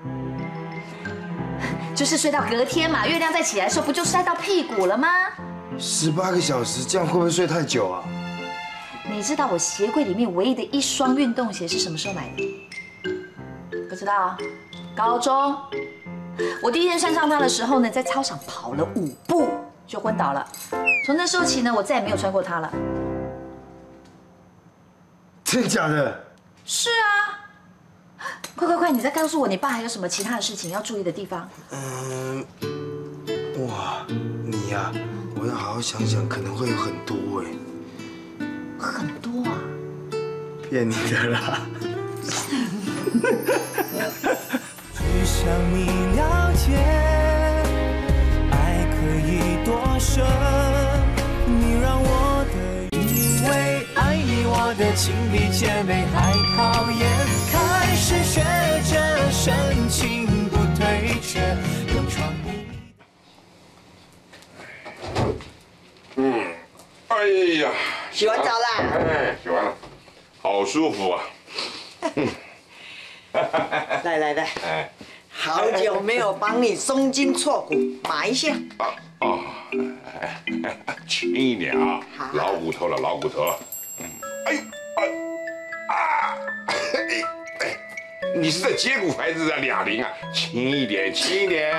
就是睡到隔天嘛，月亮再起来的时候，不就晒到屁股了吗？ 十八个小时，这样会不会睡太久啊？ 你知道我鞋柜里面唯一的一双运动鞋是什么时候买的？不知道？高中。我第一天穿上它的时候呢，在操场跑了五步就昏倒了。从那时候起呢，我再也没有穿过它了。 真的假的？ 是啊。快快快，你再告诉我，你爸还有什么其他的事情要注意的地方？ 嗯，哇，你呀、啊，我要好好想想，可能会有很多哎。 很多啊？ 骗你的啦。 只想你了解，爱可以多深，你让我的因为爱你，我的情比姐妹还考验，开始学着深情不退却，勇闯你。 嗯，哎呀， 洗完澡啦？ 哎，洗完了，好舒服啊。嗯。 来来来，哎，好久没有帮你松筋挫骨，麻一下。 啊哦，轻一点啊，老骨头了，老骨头。嗯，哎呦，啊啊！哎，你是在接骨还是在哑铃啊？轻一点，轻一点。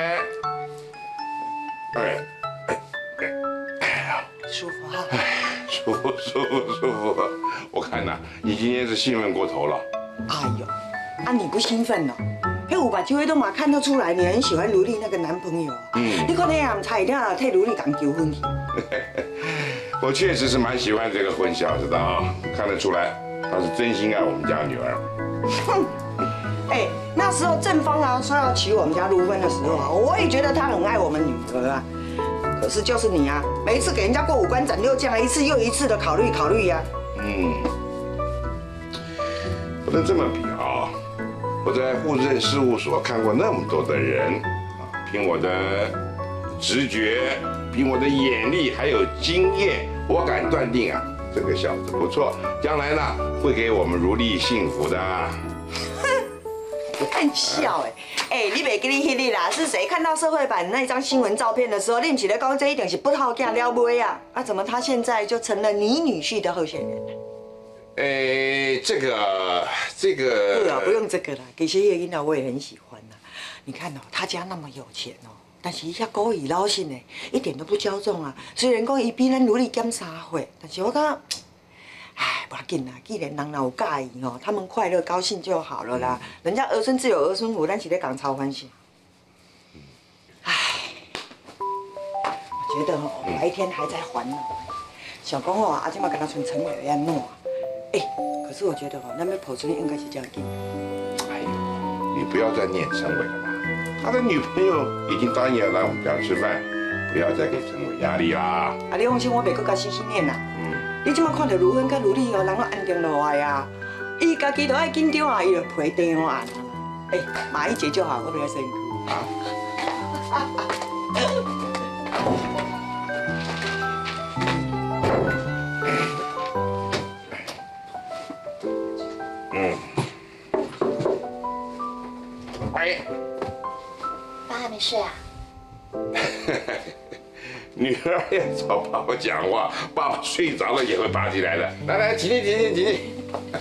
哎哎哎，哎呀， 舒服哈。 哎，舒服舒服舒服。我看呐，你今天是兴奋过头了。 哎呦。啊，你不兴奋哦？迄有目睭迄都嘛看得出来，你很喜欢卢丽那个男朋友啊。嗯。你看那样差一点啊，替卢丽讲求婚去。 我确实是蛮喜欢这个婚小子的啊，看得出来他是真心爱我们家女儿。 哼。哎，那时候正方啊说要娶我们家卢芬的时候啊，我也觉得他很爱我们女儿啊。可是就是你啊，每一次给人家过五关斩六将，一次又一次的考虑考虑呀。 嗯。不能这么比啊。我在户政事务所看过那么多的人，啊，凭我的直觉，凭我的眼力还有经验，我敢断定啊，这个小子不错，将来呢会给我们如丽幸福的。 看笑哎，哎，你袂记你迄日啦？是谁看到社会版那张新闻照片的时候，你不是在讲这一定是不好嫁了妹啊？啊，怎么他现在就成了你女婿的候选人？ 哎，这个这个， 对啊，不用这个了。其实叶英啊，我也很喜欢呐。你看哦，他家那么有钱哦，但是一下高以老性呢，一点都不骄纵啊。虽然讲伊比咱努力减三岁，但是我感觉，哎，不要紧啦。既然人若有介意哦，他们快乐高兴就好了啦。人家儿孙自有儿孙福，咱是在讲超欢喜。哎，我觉得哦，白天还在烦恼，想讲哦，阿今嘛跟他存陈伟安弄。哎，可是我觉得哦，那边跑出去应该是这样紧。 哎呦，你不要再念陈伟了吧？他的女朋友已经答应要来我们家吃饭，不要再给陈伟压力啦。 啊，你放心，我袂搁甲细细念啦。嗯。你即马看到卢芬甲卢丽哦，人都安定落来啊。伊家己都爱紧张啊，伊就陪电话啊。哎，马一节就好，我不要辛苦。啊。 嗯。哎， 爸还没睡啊？ 女儿也找爸爸讲话，爸爸睡着了也会爬起来的。来来，起立起立起立。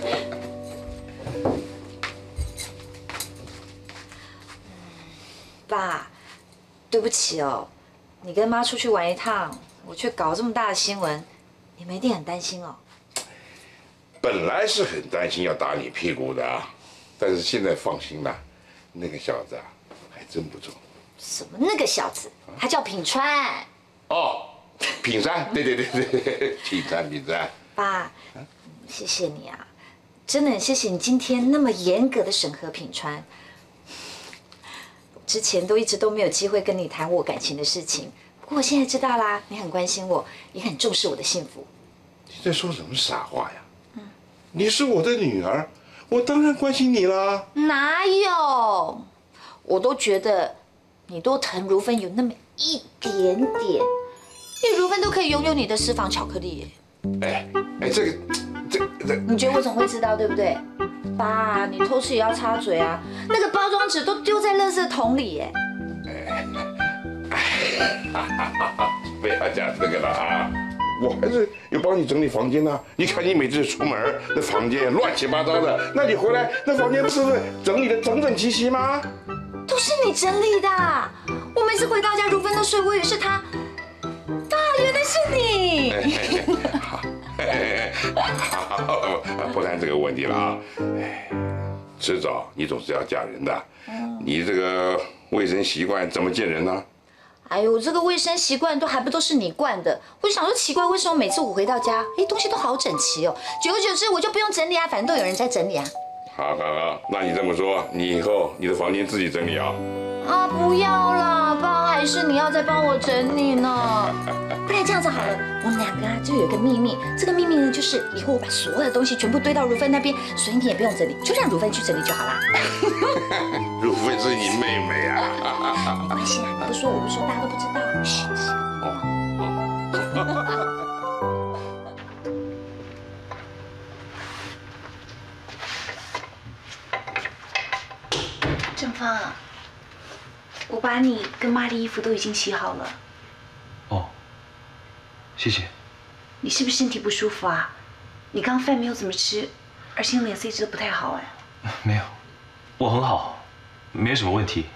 爸，对不起哦，你跟妈出去玩一趟，我却搞这么大的新闻，你们一定很担心哦。 本来是很担心要打你屁股的啊，但是现在放心啦，那个小子啊，还真不错。 什么那个小子？他叫品川。 哦，品山，对对对对，品山品山。 爸，谢谢你啊，真的很谢谢你今天那么严格的审核品川。之前都一直都没有机会跟你谈我感情的事情，不过我现在知道啦，你很关心我，也很重视我的幸福。 你在说什么傻话呀？嗯，你是我的女儿，我当然关心你啦。 哪有？我都觉得你多疼如芬有那么一点点，连如芬都可以拥有你的私房巧克力耶。 哎哎，这个这这， 你觉得我怎么会知道，对不对？爸，你偷吃也要插嘴啊！那个包装纸都丢在垃圾桶里耶。 不要讲这个了啊！我还是有帮你整理房间呢、啊。你看你每次出门，那房间乱七八糟的，那你回来那房间不是整理的整整齐齐吗？ 都是你整理的。我每次回到家，如芬都睡，我以为是她。爸，原来是你。 好，不谈这个问题了啊。迟早你总是要嫁人的，你这个卫生习惯怎么见人呢？ 哎呦，这个卫生习惯都还不都是你惯的？我就想说奇怪，为什么每次我回到家，哎，东西都好整齐哦？久而久之，我就不用整理啊，反正都有人在整理啊。 好好好，那你这么说，你以后你的房间自己整理啊？ 啊，不要啦，爸，还是你要再帮我整理呢。不然这样子好了，我们两个啊就有一个秘密，这个秘密呢就是以后我把所有的东西全部堆到如芬那边，所以你也不用整理，就让如芬去整理就好啦。 如芬是你妹妹啊。 没关系啦，你不说我不说，大家都不知道。嘘， 正芳，我把你跟妈的衣服都已经洗好了。 哦，谢谢。 你是不是身体不舒服啊？你刚饭没有怎么吃，而且脸色一直都不太好哎。 没有，我很好，没什么问题。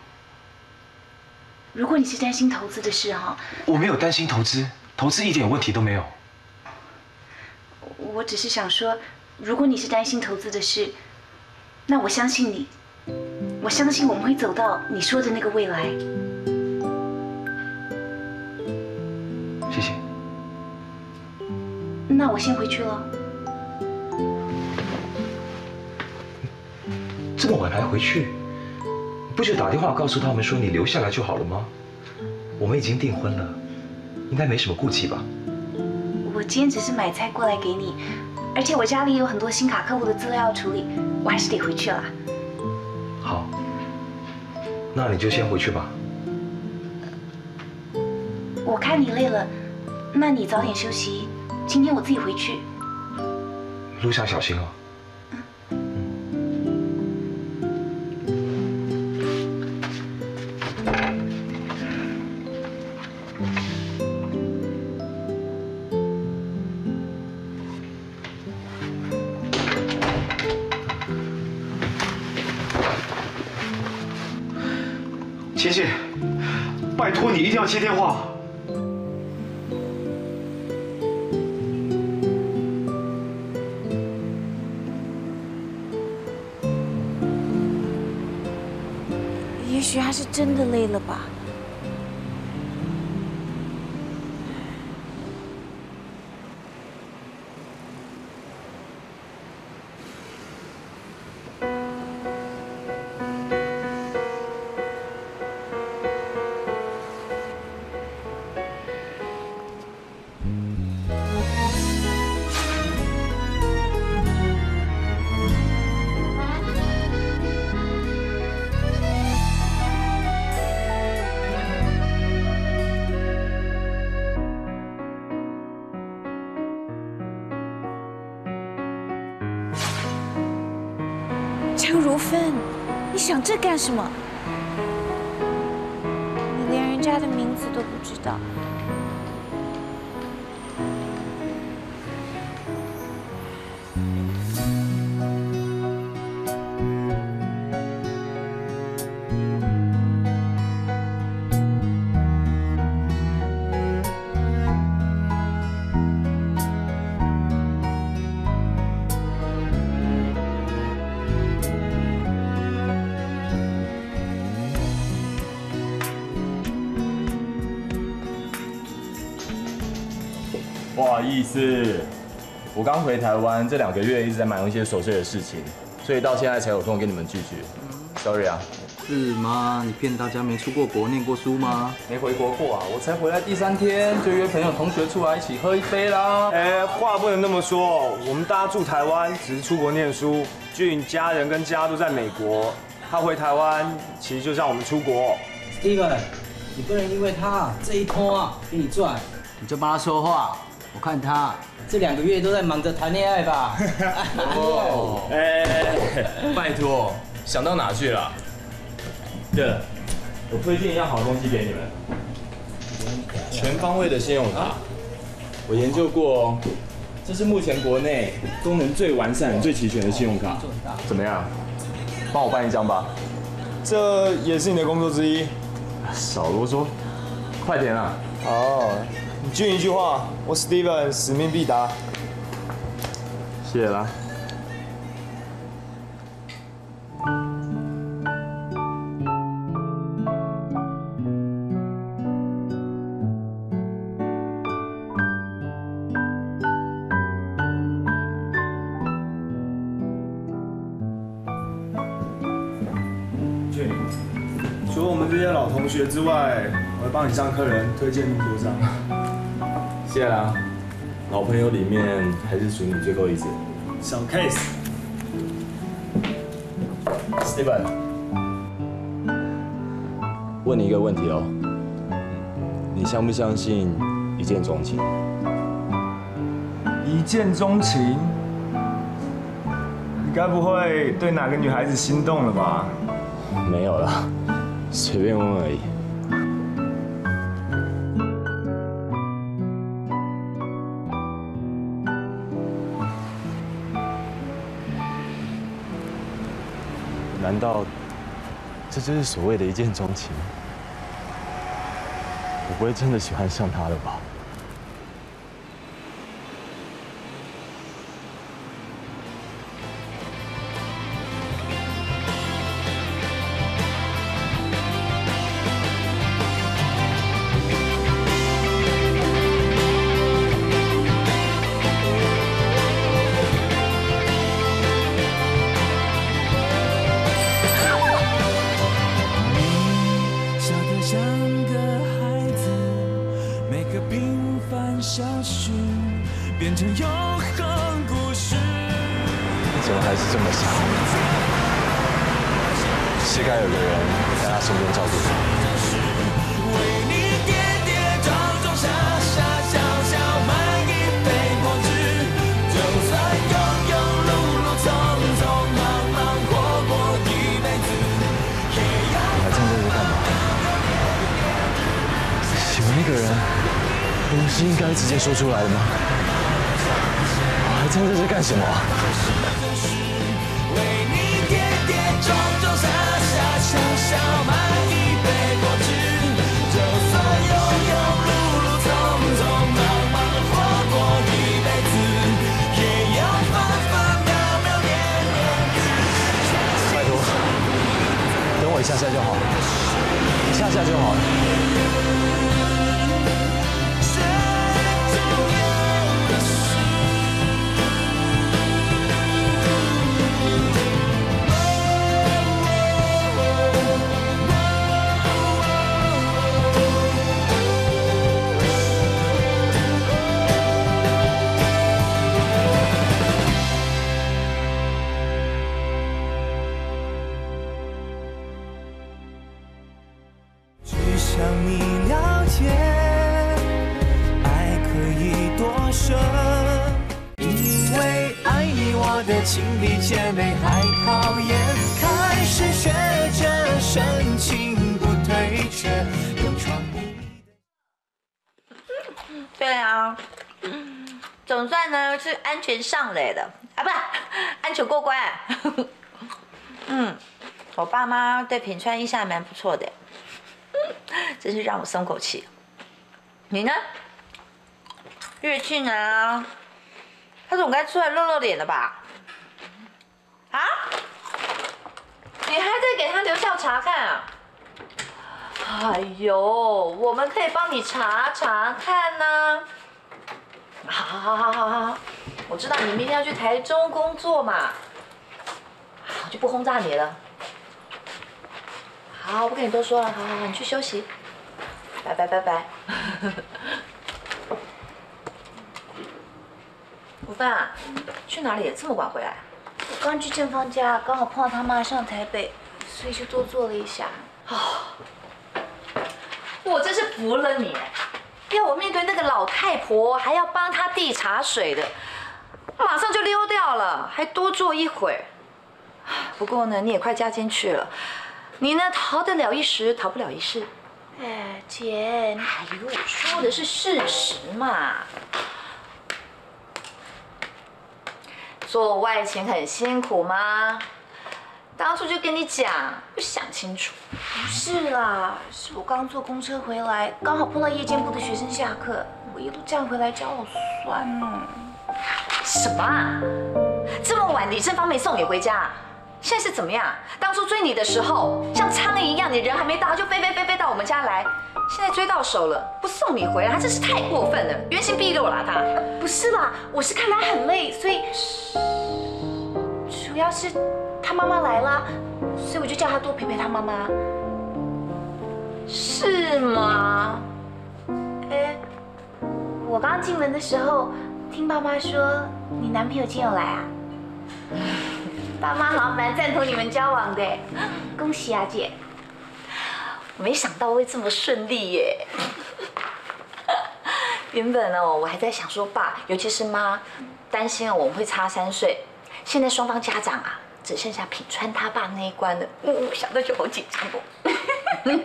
如果你是担心投资的事哈， 我没有担心投资，投资一点问题都没有。 我只是想说，如果你是担心投资的事，那我相信你，我相信我们会走到你说的那个未来。 谢谢。 那我先回去了。 这么晚还回去？不就打电话告诉他们说你留下来就好了吗？我们已经订婚了，应该没什么顾忌吧？ 我今天只是买菜过来给你，而且我家里有很多新卡客户的资料要处理，我还是得回去了。 好，那你就先回去吧。 我看你累了，那你早点休息。今天我自己回去。 路上小心哦。 晴晴，拜托你一定要接电话。 也许他是真的累了吧。 张如芬，你想这干什么？你连人家的名字都不知道。 不好意思，我刚回台湾，这两个月一直在忙一些琐碎的事情，所以到现在才有空跟你们聚聚。Sorry 啊。 是吗？你骗大家没出过国、念过书吗？ 没回国过啊，我才回来第三天就约朋友同学出来一起喝一杯啦。 哎，话不能那么说，我们大家住台湾，只是出国念书，俊家人跟家都在美国，他回台湾其实就像我们出国。 Steven， 你不能因为他这一通啊给你赚，你就帮他说话。我看他这两个月都在忙着谈恋爱吧。 哦，哎，拜托，想到哪去了？对了，我推荐一样好东西给你们，全方位的信用卡，我研究过哦，这是目前国内功能最完善、最齐全的信用卡，怎么样？帮我办一张吧。 这也是你的工作之一。 少啰嗦，快点啊！ 哦，你俊一句话，我 Steven 使命必达。 谢谢啦。 俊，除了我们这些老同学之外，我会帮你上客人推荐那么多张。 谢谢啦，老朋友里面还是属你最够意思。 小 case。 Steven， 问你一个问题哦，你相不相信一见钟情？ 一见钟情？你该不会对哪个女孩子心动了吧？ 没有啦，随便问而已。难道这就是所谓的一见钟情？我不会真的喜欢上他了吧？怎么还是这么想？是该有个人在他身边照顾他。你还站在这干嘛？喜欢一个人，不是应该直接说出来的吗？还站在这干什么？拜托，等我一下下就好，一下下就好了。 向你了解，爱可以多深，因为爱你，我的情比姐妹还考验。 是学着深情不退却，勇闯你。 对啊，总算呢是安全上来的啊，不，安全过关。嗯，我爸妈对品川印象还蛮不错的，真是让我松口气。你呢？乐庆啊，他总该出来露露脸了吧？啊？你还在给他留校查看啊？哎呦，我们可以帮你查查看呢、啊。好好好好好，我知道你明天要去台中工作嘛，我就不轰炸你了。好，我不跟你多说了，好好好，你去休息，拜拜拜拜。午饭啊，去哪里？这么晚回来？ 我刚去正方家，刚好碰到他妈上台北，所以就多坐了一下。 哦，我真是服了你，要我面对那个老太婆，还要帮她递茶水的，马上就溜掉了，还多坐一会儿。不过呢，你也快嫁进去了，你呢逃得了一时，逃不了一世。 哎，姐， 哎呦，我说的是事实嘛。做外勤很辛苦吗？当初就跟你讲，不想清楚。 不是啦，是我刚坐公车回来，刚好碰到夜间部的学生下课，我一路站回来脚好酸哦。 什么啊？这么晚李正芳没送你回家？现在是怎么样？当初追你的时候，像苍蝇一样，你人还没到，他就飞飞飞飞到我们家来。现在追到手了，不送你回来，他真是太过分了，原形毕露啦他。 不是啦，我是看他很累，所以主要是他妈妈来了，所以我就叫他多陪陪他妈妈。 是吗？ 哎，我刚进门的时候，听爸妈说你男朋友今天有来啊。爸妈好像蛮赞同你们交往的，恭喜啊姐！ 没想到会这么顺利耶！原本哦，我还在想说爸，尤其是妈，担心我们会差三岁。现在双方家长啊，只剩下品川他爸那一关了，我想到就好紧张哦。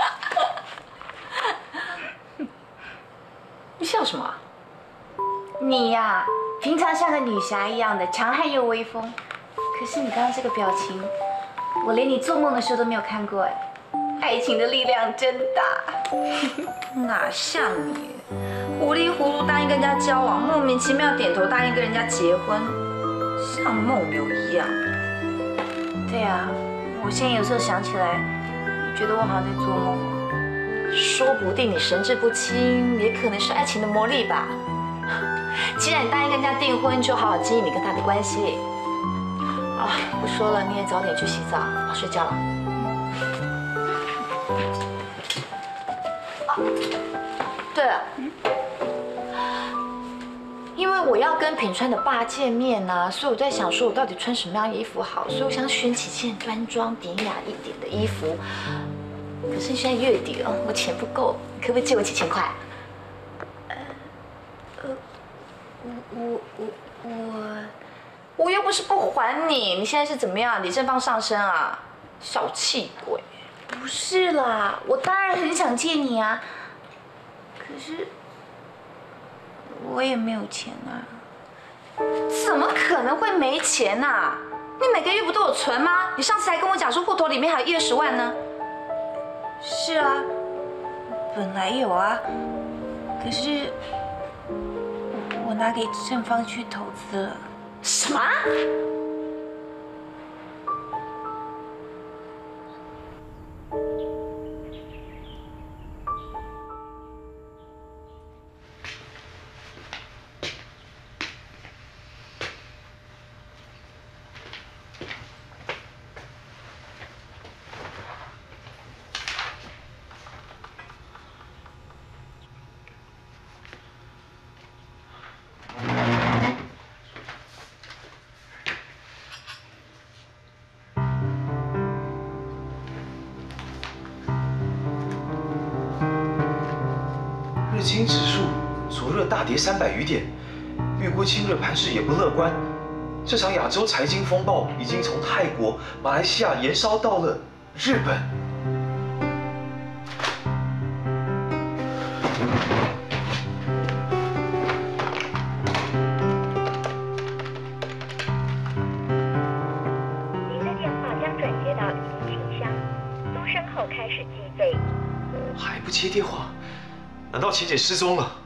你笑什么啊？ 你呀、啊，平常像个女侠一样的强悍又威风，可是你刚刚这个表情，我连你做梦的时候都没有看过哎。爱情的力量真大， 哪像你，糊里糊涂答应跟人家交往，莫名其妙点头答应跟人家结婚，像梦游一样。 对啊，我现在有时候想起来，觉得我好像在做梦。 说不定你神志不清，也可能是爱情的魔力吧。既然你答应跟人家订婚，就好好经营你跟他的关系。好了，不说了，你也早点去洗澡，好睡觉了。对了，因为我要跟品川的爸见面呢、啊，所以我在想说，我到底穿什么样的衣服好？所以我想选几件端庄典雅一点的衣服。可是现在月底了，我钱不够，你可不可以借我几千块？ 呃，呃，我我我我， 我又不是不还你，你现在是怎么样？李正芳上身啊，小气鬼！ 不是啦，我当然很想借你啊。可是我也没有钱啊。 怎么可能会没钱啊？你每个月不都有存吗？你上次还跟我讲说户头里面还有一二十万呢。 是啊，本来有啊，可是我拿给正方去投资了。 什么？ 日经指数昨日大跌三百余点，预估今日盘势也不乐观。 这场亚洲财经风暴已经从泰国、马来西亚延烧到了日本。 您的电话将转接到语音信箱，嘟声后开始计费。 还不接电话？难道钱姐失踪了？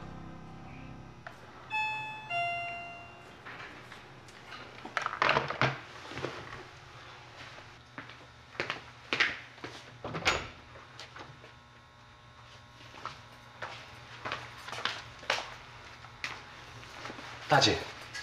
大姐，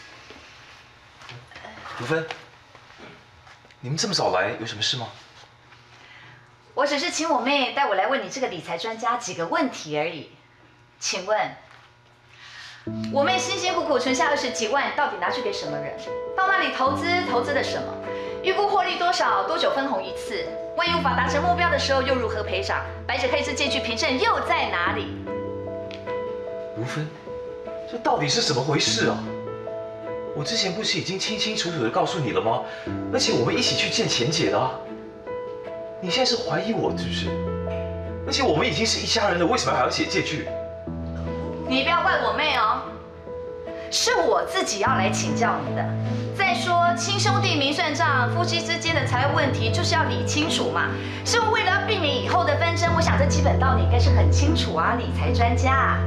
如芬，你们这么早来，有什么事吗？ 我只是请我妹带我来问你这个理财专家几个问题而已。请问，我妹辛辛苦苦存下二十几万，到底拿去给什么人？到哪里投资？投资了什么？预估获利多少？多久分红一次？万一无法达成目标的时候，又如何赔偿？白纸黑字借据凭证又在哪里？ 如芬。 这到底是怎么回事啊？我之前不是已经清清楚楚的告诉你了吗？而且我们一起去见钱姐的啊。你现在是怀疑我是不是？而且我们已经是一家人了，为什么还要写借据？ 你不要怪我妹哦，是我自己要来请教你的。再说亲兄弟明算账，夫妻之间的财务问题就是要理清楚嘛。是为了要避免以后的纷争，我想这基本道理应该是很清楚啊，理财专家啊。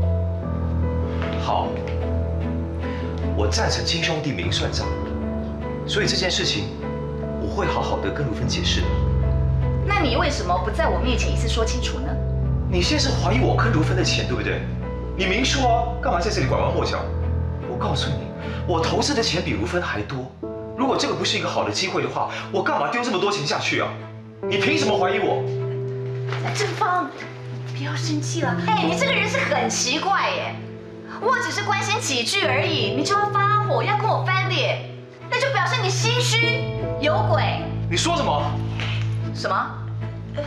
好，我赞成亲兄弟明算账，所以这件事情我会好好的跟如芬解释的。 那你为什么不在我面前一次说清楚呢？ 你现在是怀疑我坑如芬的钱，对不对？你明说啊，干嘛在这里拐弯抹角？我告诉你，我投资的钱比如芬还多。如果这个不是一个好的机会的话，我干嘛丢这么多钱下去啊？你凭什么怀疑我？ 正方，不要生气了。哎，你这个人是很奇怪耶。 我只是关心几句而已，你就要发火，要跟我翻脸，那就表示你心虚有鬼。 你说什么？ 什么？呃、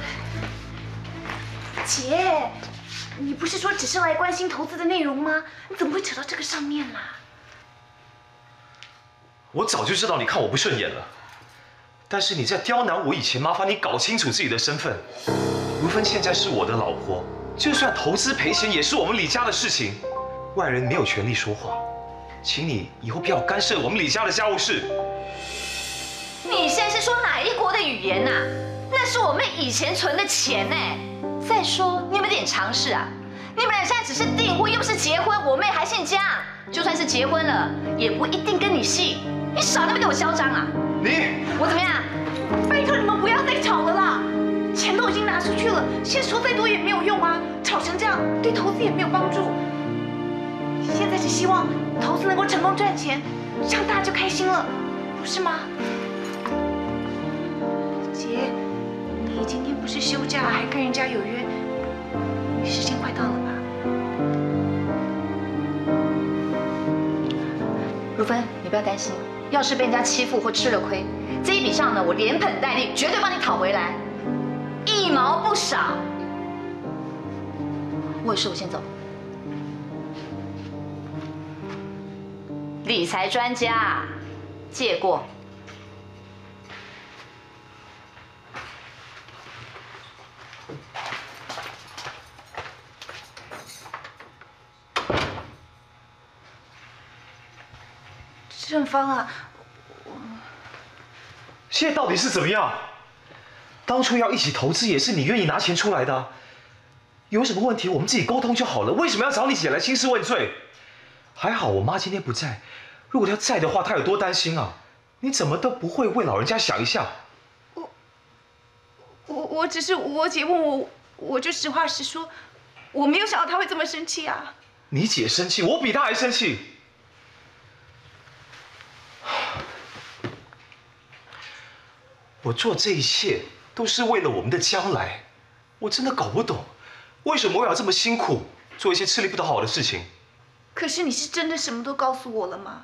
姐，你不是说只是来关心投资的内容吗？你怎么会扯到这个上面啦？ 我早就知道你看我不顺眼了，但是你在刁难我以前，麻烦你搞清楚自己的身份。如芬现在是我的老婆，就算投资赔钱，也是我们李家的事情。 外人没有权利说话，请你以后不要干涉我们李家的家务事。 你现在是说哪一国的语言呐、啊？那是我们以前存的钱呢。再说，你有没有点常识啊？你们俩现在只是订婚，又不是结婚，我妹还姓江，就算是结婚了，也不一定跟你姓。你少那么给我嚣张啊！ 你我怎么样？ 拜托你们不要再吵了啦！钱都已经拿出去了，现在说再多也没有用啊！吵成这样，对投资也没有帮助。 现在只希望投资能够成功赚钱，这样大家就开心了，不是吗？姐，你今天不是休假，还跟人家有约，时间快到了吧？ 如芬，你不要担心，要是被人家欺负或吃了亏，这一笔账呢，我连本带利，绝对帮你讨回来，一毛不少。我有事，我先走。 理财专家，借过。 正方啊， 现在到底是怎么样？当初要一起投资也是你愿意拿钱出来的、啊，有什么问题我们自己沟通就好了，为什么要找你姐来兴师问罪？还好我妈今天不在。 如果他在的话，他有多担心啊？你怎么都不会为老人家想一下？ 我我我只是我姐问我，我就实话实说，我没有想到他会这么生气啊！ 你姐生气，我比她还生气。我做这一切都是为了我们的将来，我真的搞不懂，为什么我要这么辛苦做一些吃力不讨好的事情？ 可是你是真的什么都告诉我了吗？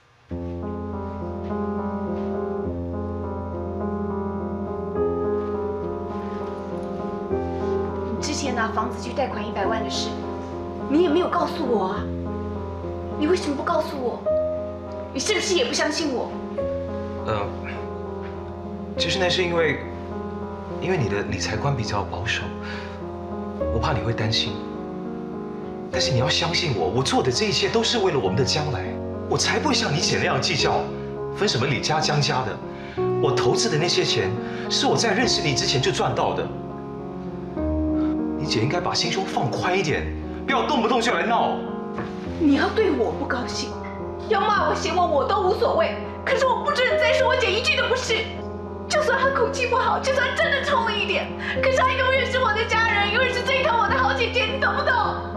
之前拿房子去贷款一百万的事，你也没有告诉我啊！你为什么不告诉我？ 你是不是也不相信我？ 呃，其实那是因为，因为你的理财观比较保守，我怕你会担心。但是你要相信我，我做的这一切都是为了我们的将来，我才不会像你姐那样计较分什么李家江家的。我投资的那些钱是我在认识你之前就赚到的。你姐应该把心胸放宽一点，不要动不动就来闹。 你要对我不高兴，要骂我、嫌我，我都无所谓。可是我不准再说我姐一句都不是。就算她口气不好，就算真的冲了一点，可是她永远是我的家人，永远是最疼我的好姐姐，你懂不懂？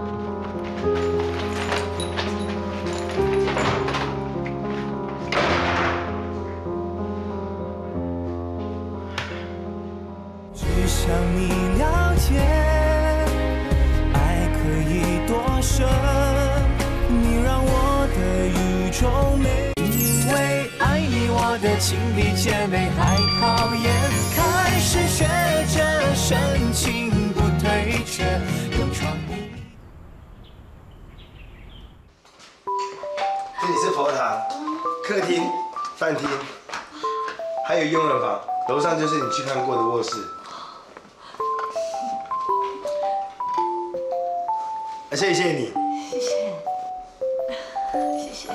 只想你了解，爱可以多深，你让我的宇宙美。因为爱你，我的情比姐妹还考验，开始学着深情不退却，有创意。 这里是佛堂、客厅、饭厅，还有佣人房，楼上就是你去看过的卧室。啊，谢谢你。 谢谢，谢谢。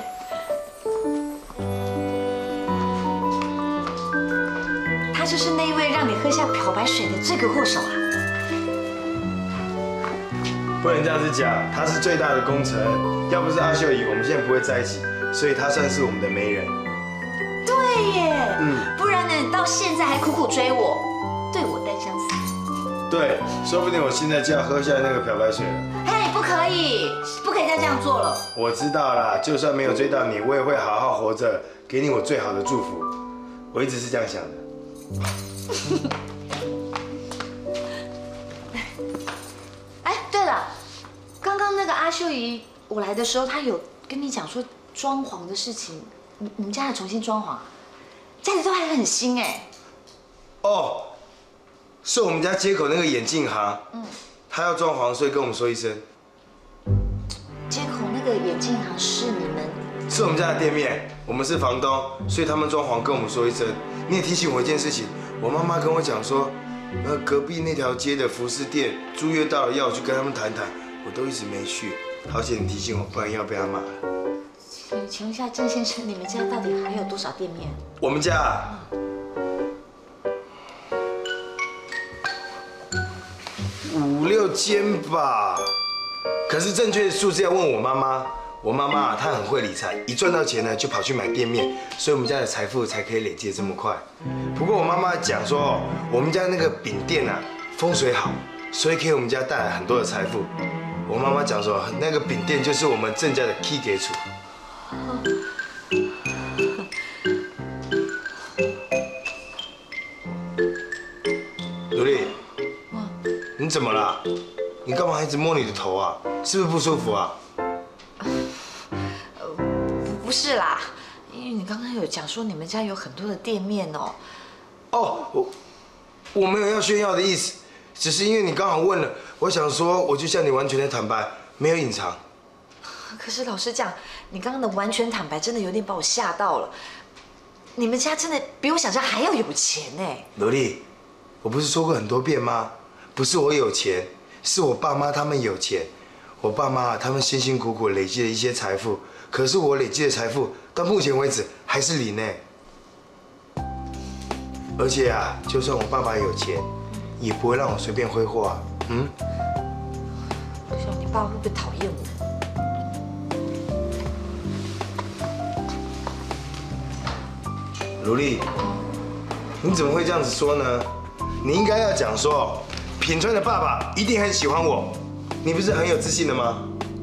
他就是那一位让你喝下漂白水的罪魁祸首啊！ 不能这样子讲，他是最大的功臣。要不是阿秀姨，我们现在不会在一起，所以他算是我们的媒人。 对耶， 嗯， 不然呢，你到现在还苦苦追我，对我单相思。 对，说不定我现在就要喝下那个漂白水了。 嘿，不可以，不可以再这样做了。 我知道啦，就算没有追到你，我也会好好活着，给你我最好的祝福。我一直是这样想的。 哎，对了，刚刚那个阿秀姨，我来的时候，她有跟你讲说装潢的事情，你你们家要重新装潢，家里都还很新哎。 哦，是我们家街口那个眼镜行，嗯，他要装潢，所以跟我们说一声。 街口那个眼镜行是你们？ 是我们家的店面，我们是房东，所以他们装潢跟我们说一声。你也提醒我一件事情，我妈妈跟我讲说，呃，隔壁那条街的服饰店租约到了，要我去跟他们谈谈，我都一直没去。好险你提醒我，不然要被他骂了。 请请问一下郑先生，你们家到底还有多少店面？ 我们家。五六间吧，可是正确的数字要问我妈妈。我妈妈她很会理财，一赚到钱呢就跑去买店面，所以我们家的财富才可以累积这么快。不过我妈妈讲说，我们家那个饼店啊风水好，所以给我们家带来很多的财富。我妈妈讲说，那个饼店就是我们郑家的 key 给处。卢丽，你怎么了？你干嘛一直摸你的头啊？是不是不舒服啊？ 不是啦，因为你刚刚有讲说你们家有很多的店面哦。 哦，我我没有要炫耀的意思，只是因为你刚好问了，我想说我就向你完全的坦白，没有隐藏。 可是老实讲，你刚刚的完全坦白真的有点把我吓到了。你们家真的比我想象还要有钱哎。 罗丽，我不是说过很多遍吗？不是我有钱，是我爸妈他们有钱。我爸妈他们辛辛苦苦累积了一些财富。可是我累积的财富到目前为止还是零呢。而且啊，就算我爸爸有钱，也不会让我随便挥霍啊。嗯。 不知道你爸会不会讨厌我？ 卢丽，你怎么会这样子说呢？你应该要讲说，品川的爸爸一定很喜欢我。你不是很有自信的吗？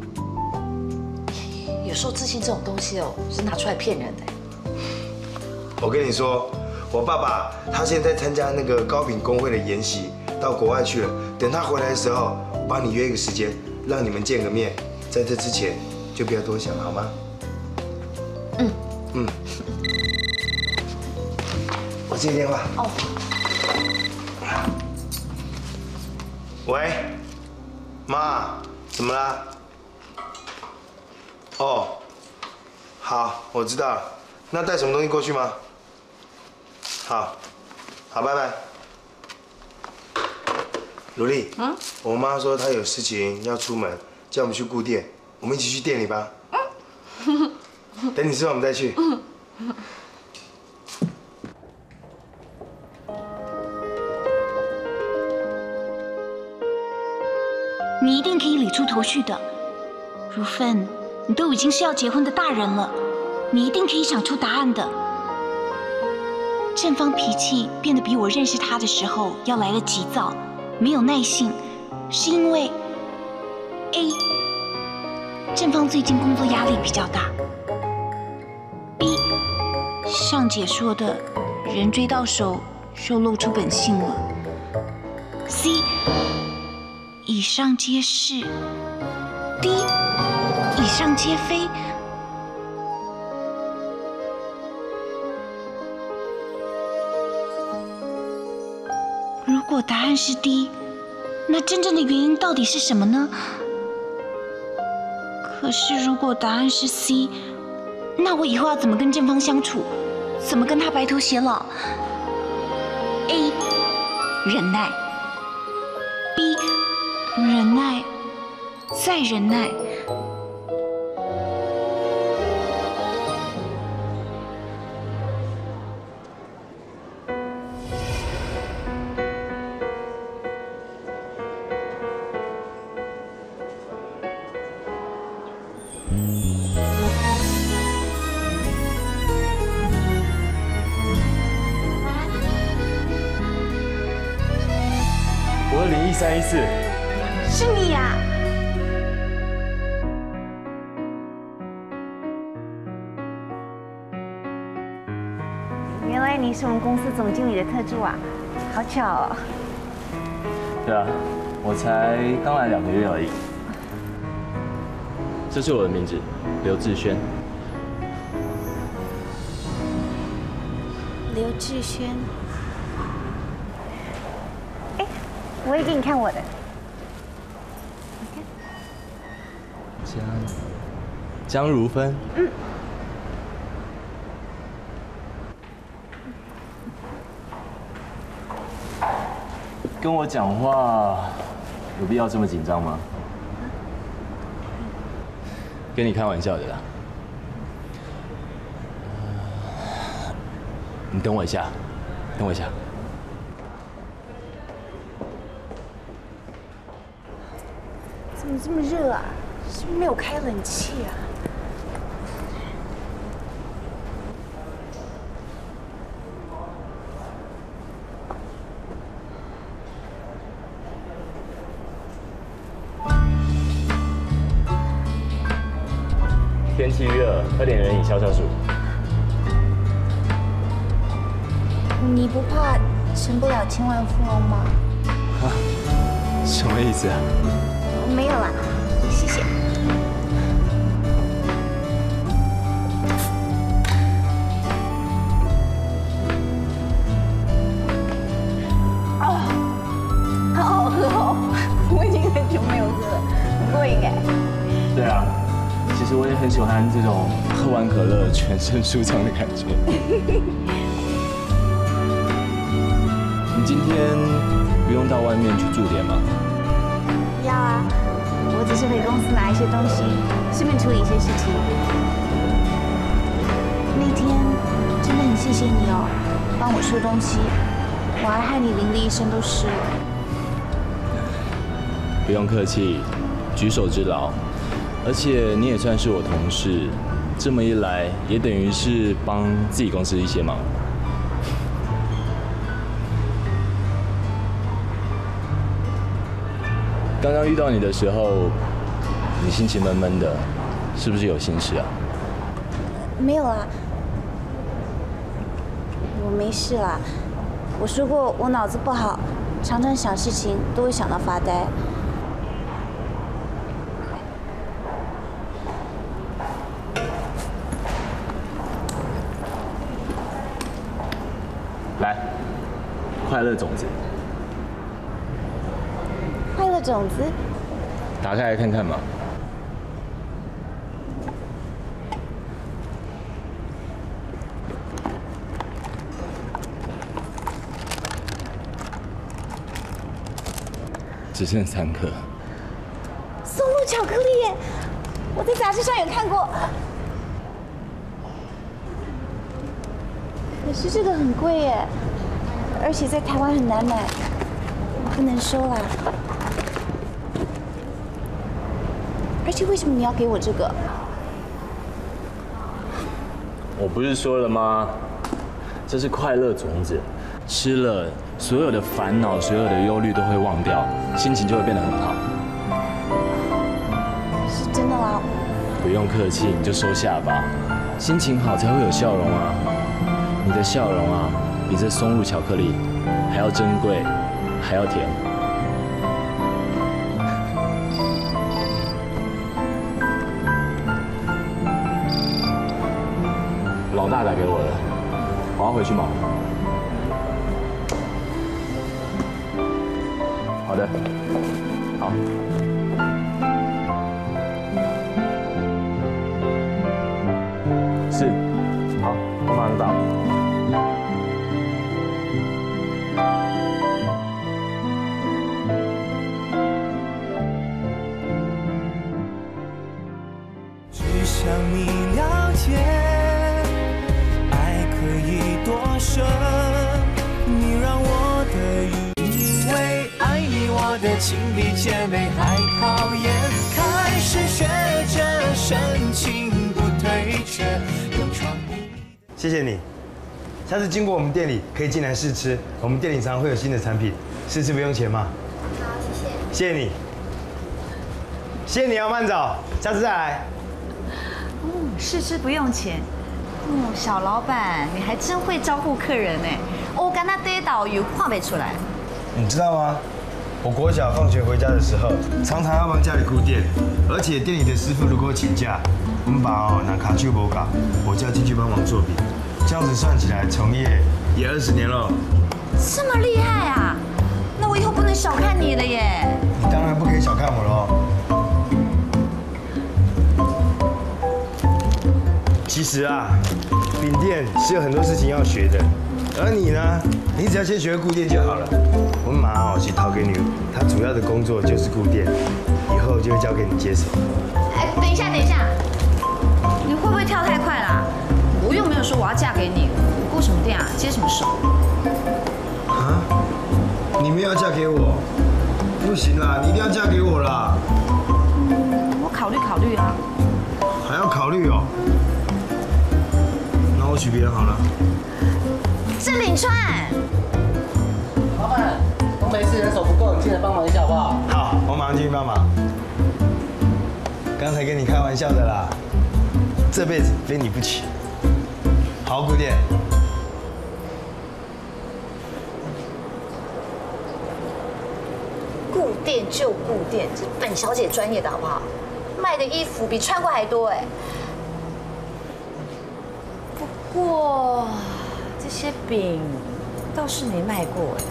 有时候自信这种东西哦，是拿出来骗人的。 我跟你说，我爸爸他现在参加那个糕饼工会的研习，到国外去了。等他回来的时候，我帮你约一个时间，让你们见个面。在这之前，就不要多想，好吗？嗯嗯。我接电话。哦。喂，妈，怎么啦？哦，好好，我知道了。那带什么东西过去吗？好，好，拜拜。卢丽，嗯，我妈说她有事情要出门，叫我们去顾店，我们一起去店里吧。嗯。等你吃完我们再去。嗯。 你一定可以理出头绪的，如芬，你都已经是要结婚的大人了，你一定可以想出答案的。正方脾气变得比我认识他的时候要来得急躁，没有耐性，是因为 A， 正方最近工作压力比较大 ；B， 上姐说的，人追到手就露出本性了 ；C。以上皆是，第一，以上皆非。如果答案是 D， 那真正的原因到底是什么呢？可是如果答案是 C， 那我以后要怎么跟正方相处？怎么跟他白头偕老 ？A， 忍耐。B。忍耐，再忍耐。 我二零一三一四。 是你呀！ 原来你是我们公司总经理的特助啊，好巧哦。 对啊，我才刚来两个月而已。这是我的名字，刘志轩。 刘志轩。哎，我也给你看我的。 江江如芬，嗯，跟我讲话有必要这么紧张吗？跟你开玩笑的啦。你等我一下，等我一下。 怎么这么热啊？是不是没有开冷气啊？ 天气热，喝点冷饮消消暑。 你不怕成不了千万富翁吗？ 啊？什么意思啊？ 没有啦，谢谢。 哦，好好喝哦！我已经很久没有喝了，很过瘾哎。 对啊，其实我也很喜欢这种喝完可乐全身舒畅的感觉。你今天不用到外面去驻点吗？ 要啊，我只是回公司拿一些东西，顺便处理一些事情。那天真的很谢谢你哦，帮我收东西，我还害你淋得一身都湿了。 不用客气，举手之劳。而且你也算是我同事，这么一来也等于是帮自己公司一些忙。刚刚遇到你的时候，你心情闷闷的，是不是有心事啊？ 没有啦，我没事啦。我说过我脑子不好，常常想事情都会想到发呆。 来，快乐种子。 快乐种子， 打开来看看嘛。 只剩三颗。 松露巧克力耶！我在杂志上有看过。可是这个很贵耶，而且在台湾很难买，不能收啦。而且为什么你要给我这个？ 我不是说了吗？这是快乐种子，吃了所有的烦恼、所有的忧虑都会忘掉，心情就会变得很好。 是真的啦。 不用客气，你就收下吧。心情好才会有笑容啊！你的笑容啊，比这松露巧克力还要珍贵，还要甜。老大打给我了，我要回去忙。好的，好。是，好，我马上到。 只想你了解，爱可以多深，你让我的语，因为爱你，我的情比姐妹还讨厌，开始学着深情不退却，勇闯你。 谢谢你，下次经过我们店里可以进来试吃，我们店里常会有新的产品，试吃不用钱嘛。 好，谢谢。 谢谢你，谢谢你啊，慢走，下次再来。 嗯，试吃不用钱。嗯，小老板，你还真会招呼客人呢。我跟他跌倒有看不出来。 你知道吗？我国小放学回家的时候，常常要帮家里顾店，而且店里的师傅如果请假，我们把哦拿卡丘不搞，我就要进去帮忙做饼。这样子算起来，从业也二十年了。 这么厉害啊！那我以后不能小看你了耶。 你当然不可以小看我喽。其实啊，饼店是有很多事情要学的，而你呢，你只要先学会顾店就好了。我们马上去掏给你，他主要的工作就是顾店，以后就会交给你接手。 哎，等一下，等一下，你会不会跳太快啦？我又没有说我要嫁给你，顾什么店啊？接什么手？ 啊？你没有要嫁给我？不行啦，你一定要嫁给我啦！ 嗯，我考虑考虑啊。 还要考虑哦？那我娶别人好了。 郑领川， 老板，东北市人手不够，你进来帮忙一下好不好？ 好，我马上进去帮忙。刚才跟你开玩笑的啦，这辈子非你不娶。好好顾店。 顾店就顾店，这本小姐专业的好不好？卖的衣服比穿过还多哎。不过这些饼倒是没卖过哎。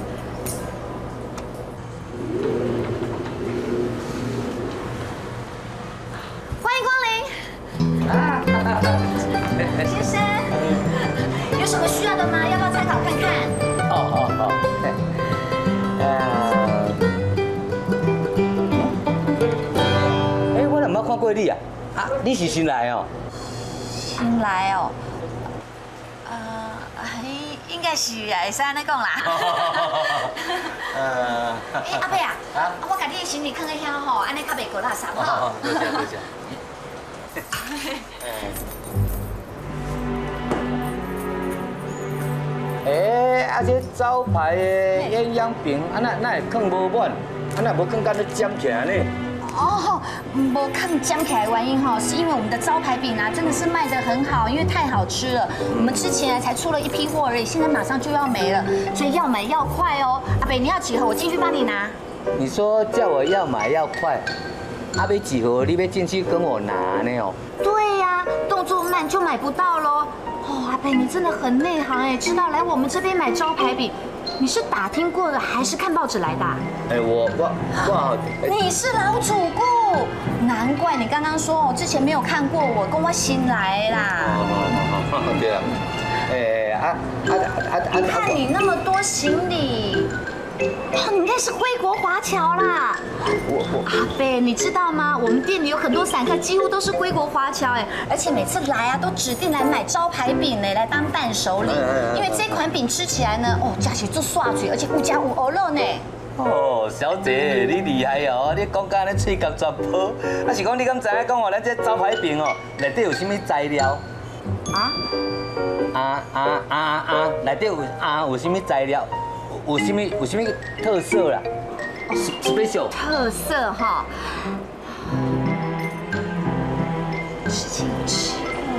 欢迎光临。啊，先生，有什么需要的吗？要不要参考看看？ 好好好。哎，我怎么看过你啊？啊，你是新来哦？ 新来哦。呃，应该是啊，会使安尼讲啦。 呃， 哎，阿伯啊，啊，我把你的行李放在遐吼，安尼较袂过垃圾吼。 好，多谢多谢。哎，啊这招牌的鸳鸯饼，啊那那会放无满，啊那无放干咧尖起来呢？ 哦，无抗僵起来的原因哈，是因为我们的招牌饼啊，真的是卖得很好，因为太好吃了。我们之前才出了一批货而已，现在马上就要没了，所以要买要快哦。阿北，你要几盒？我进去帮你拿。 你说叫我要买要快，啊要几盒？你要进去跟我拿呢哦？ 对呀，动作慢就买不到喽。哦，阿北，你真的很内行哎，知道来我们这边买招牌饼。你是打听过的还是看报纸来的？ 哎，我我我， 你是老主顾，难怪你刚刚说哦，之前没有看过我，跟我新来啦。 好好好，对啊。哎啊啊啊啊！ 你看你那么多行李， 哦，你应该是归国华侨啦。 我我阿贝，你知道吗？我们店里有很多散客，几乎都是归国华侨哎，而且每次来啊，都指定来买招牌饼呢，来当伴手礼。因为这款饼吃起来呢，哦，加起做刷嘴，而且有加有鹅肉呢。 哦，小姐，你厉害哦！你讲甲安尼嘴角全破，啊是讲你敢知影讲哦，咱这招牌饼哦，内底有啥物材料？ 啊？ 啊啊啊啊！内底有啊有啥物材料？有啥物有啥物特色啦？哦，special。 特色哈。之前有吃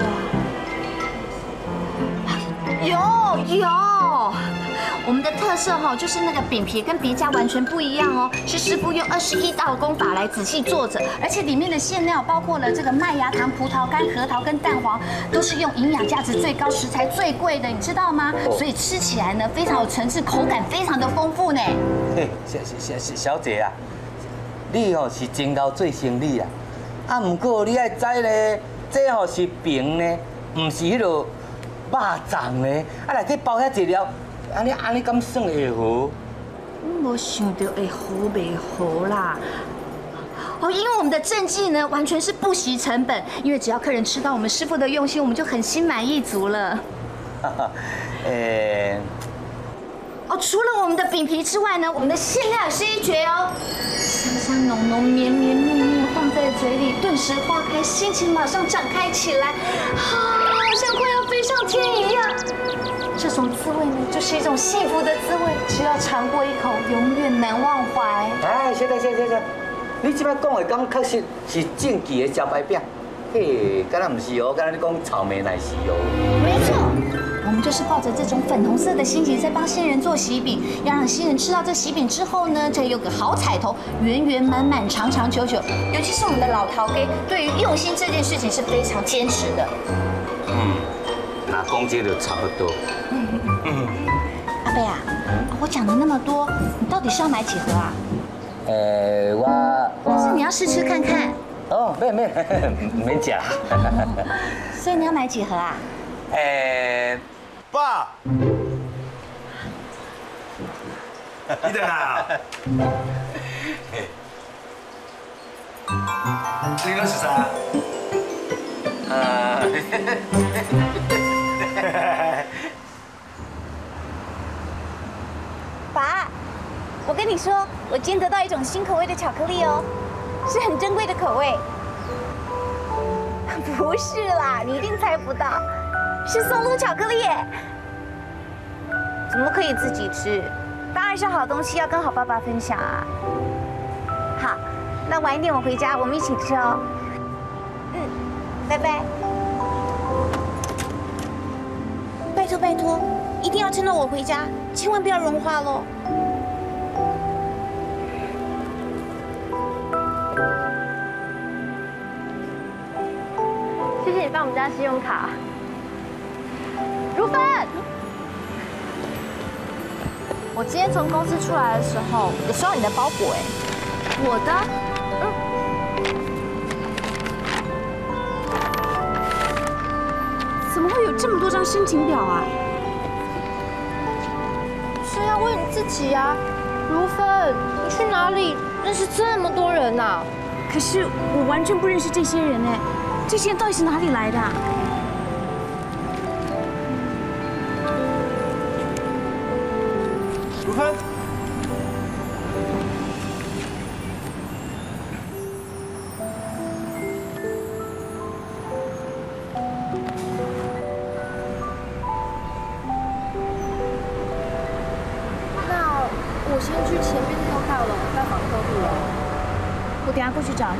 过啊。有有。我们的特色哈，就是那个饼皮跟别家完全不一样哦，是师傅用二十一道功法来仔细做着，而且里面的馅料包括了这个麦芽糖、葡萄干、核桃跟蛋黄，都是用营养价值最高、食材最贵的，你知道吗？所以吃起来呢非常有层次，口感非常的丰富呢。 嘿，小小小小姐啊，你哦是真够做生意啊，啊不过你爱知呢，这哦是饼呢，唔是迄落肉粽呢，啊内底包遐一料。安尼安尼敢算会好？我无想到会好袂好啦。哦，因为我们的政绩呢，完全是不惜成本，因为只要客人吃到我们师傅的用心，我们就很心满意足了。 哈哈，诶。 哦，除了我们的饼皮之外呢，我们的馅料也是一绝哦，香香浓浓、绵绵密密，放在嘴里，顿时化开，心情马上展开起来，好像快要飞上天一样。这种滋味呢，就是一种幸福的滋味，只要尝过一口，永远难忘怀。 哎，小姐小姐小姐，你即摆讲的敢确实是正奇的招牌饼？嘿，敢若唔是哦，敢若你讲草莓奶昔哦。 没错，我们就是抱着这种粉红色的心情，在帮新人做喜饼，要让新人吃到这喜饼之后呢，就有个好彩头，圆圆满满，长长久久。尤其是我们的老陶哥，对于用心这件事情是非常坚持的。 嗯。那讲这就差不多。 嗯，阿贝啊，我讲了那么多，你到底是要买几盒啊？ 呃，我我。 是你要试吃看看。 哦，没没没假。 所以你要买几盒啊？ 呃， 爸，你在哪？你二十三。啊。 爸，我跟你说，我今天得到一种新口味的巧克力哦，是很珍贵的口味。不是啦，你一定猜不到，是松露巧克力耶！怎么可以自己吃？当然是好东西要跟好爸爸分享啊。好，那晚一点我回家，我们一起吃哦。嗯，拜拜。拜托拜托，一定要撑到我回家，千万不要融化喽。 谢谢你帮我们家信用卡。如芬，我今天从公司出来的时候，有收到你的包裹哎。我的？ 怎么会有这么多张申请表啊？ 是要问你自己啊，如芬，你去哪里认识这么多人啊？ 可是我完全不认识这些人哎，这些人到底是哪里来的啊？ 如芬， 那我先去前面那条大楼拜访客户了。 我等下过去找你。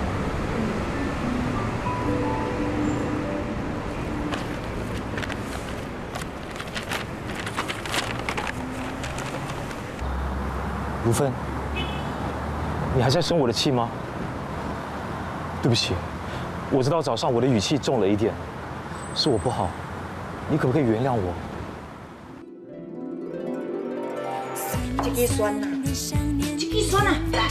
如芬，你还在生我的气吗？对不起，我知道早上我的语气重了一点，是我不好，你可不可以原谅我？ 这个酸呐， 这个酸呐，来。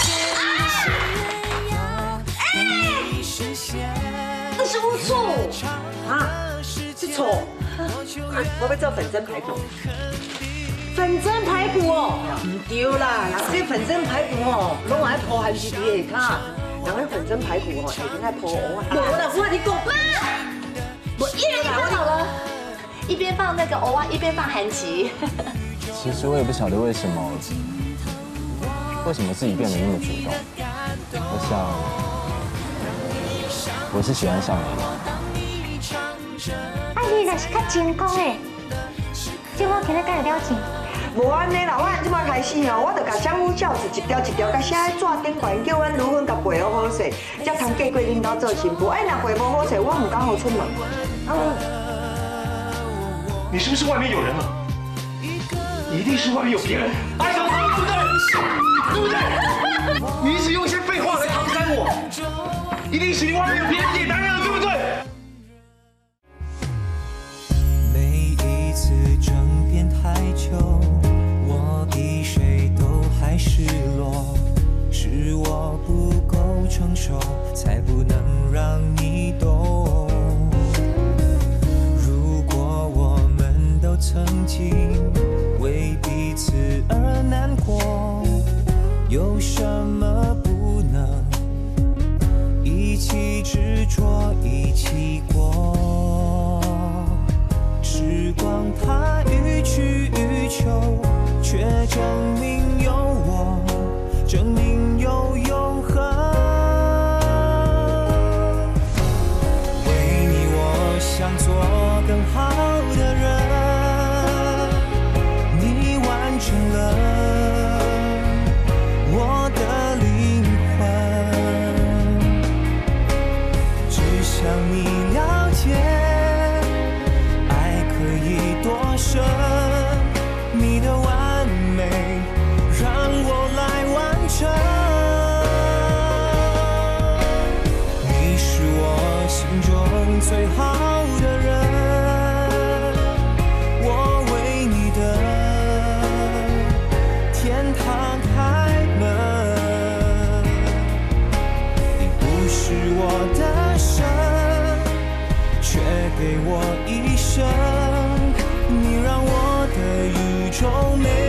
这是乌醋啊，是醋，我要做粉蒸排骨。 粉蒸排骨哦，唔对啦，人这粉蒸排骨哦，拢爱铺咸湿地下骹，人迄粉蒸排骨哦，下面爱铺蚵仔。无啦，我跟你讲， 妈，我一人一份好了，一边放那个藕啊，一边放韩琦。 其实我也不晓得为什么，为什么自己变得那么主动。我想，我是喜欢上你的。 啊，你若是较成功的，这我今日敢会了钱？ 无安尼啦，我按即摆开始哦，我就甲相夫教子一条一条甲写喺纸顶悬，叫阮如芬甲背好好势，才通嫁过恁兜做新妇。哎，若背无好势，我唔敢互出门。啊， 你是不是外面有人了？一定是外面有别人。哎，小曹，对不对？对不对？你一直用一些废话来搪塞我，一定是你外面有别人野男人了，对不对？ 每一次争辩太久，我比谁都还失落，是我不够成熟，才不能让你懂。如果我们都曾经为彼此而难过，有什么不能一起执着一起过？时光它予取予求，却证明有我，证明有永恒。为你我想做更好的人，你完成了我的灵魂，只想你了解，爱可以多深，你的完美让我来完成。你是我心中最好的人，我为你的天堂开门。你不是我的神，却给我一生，你让我的宇宙美。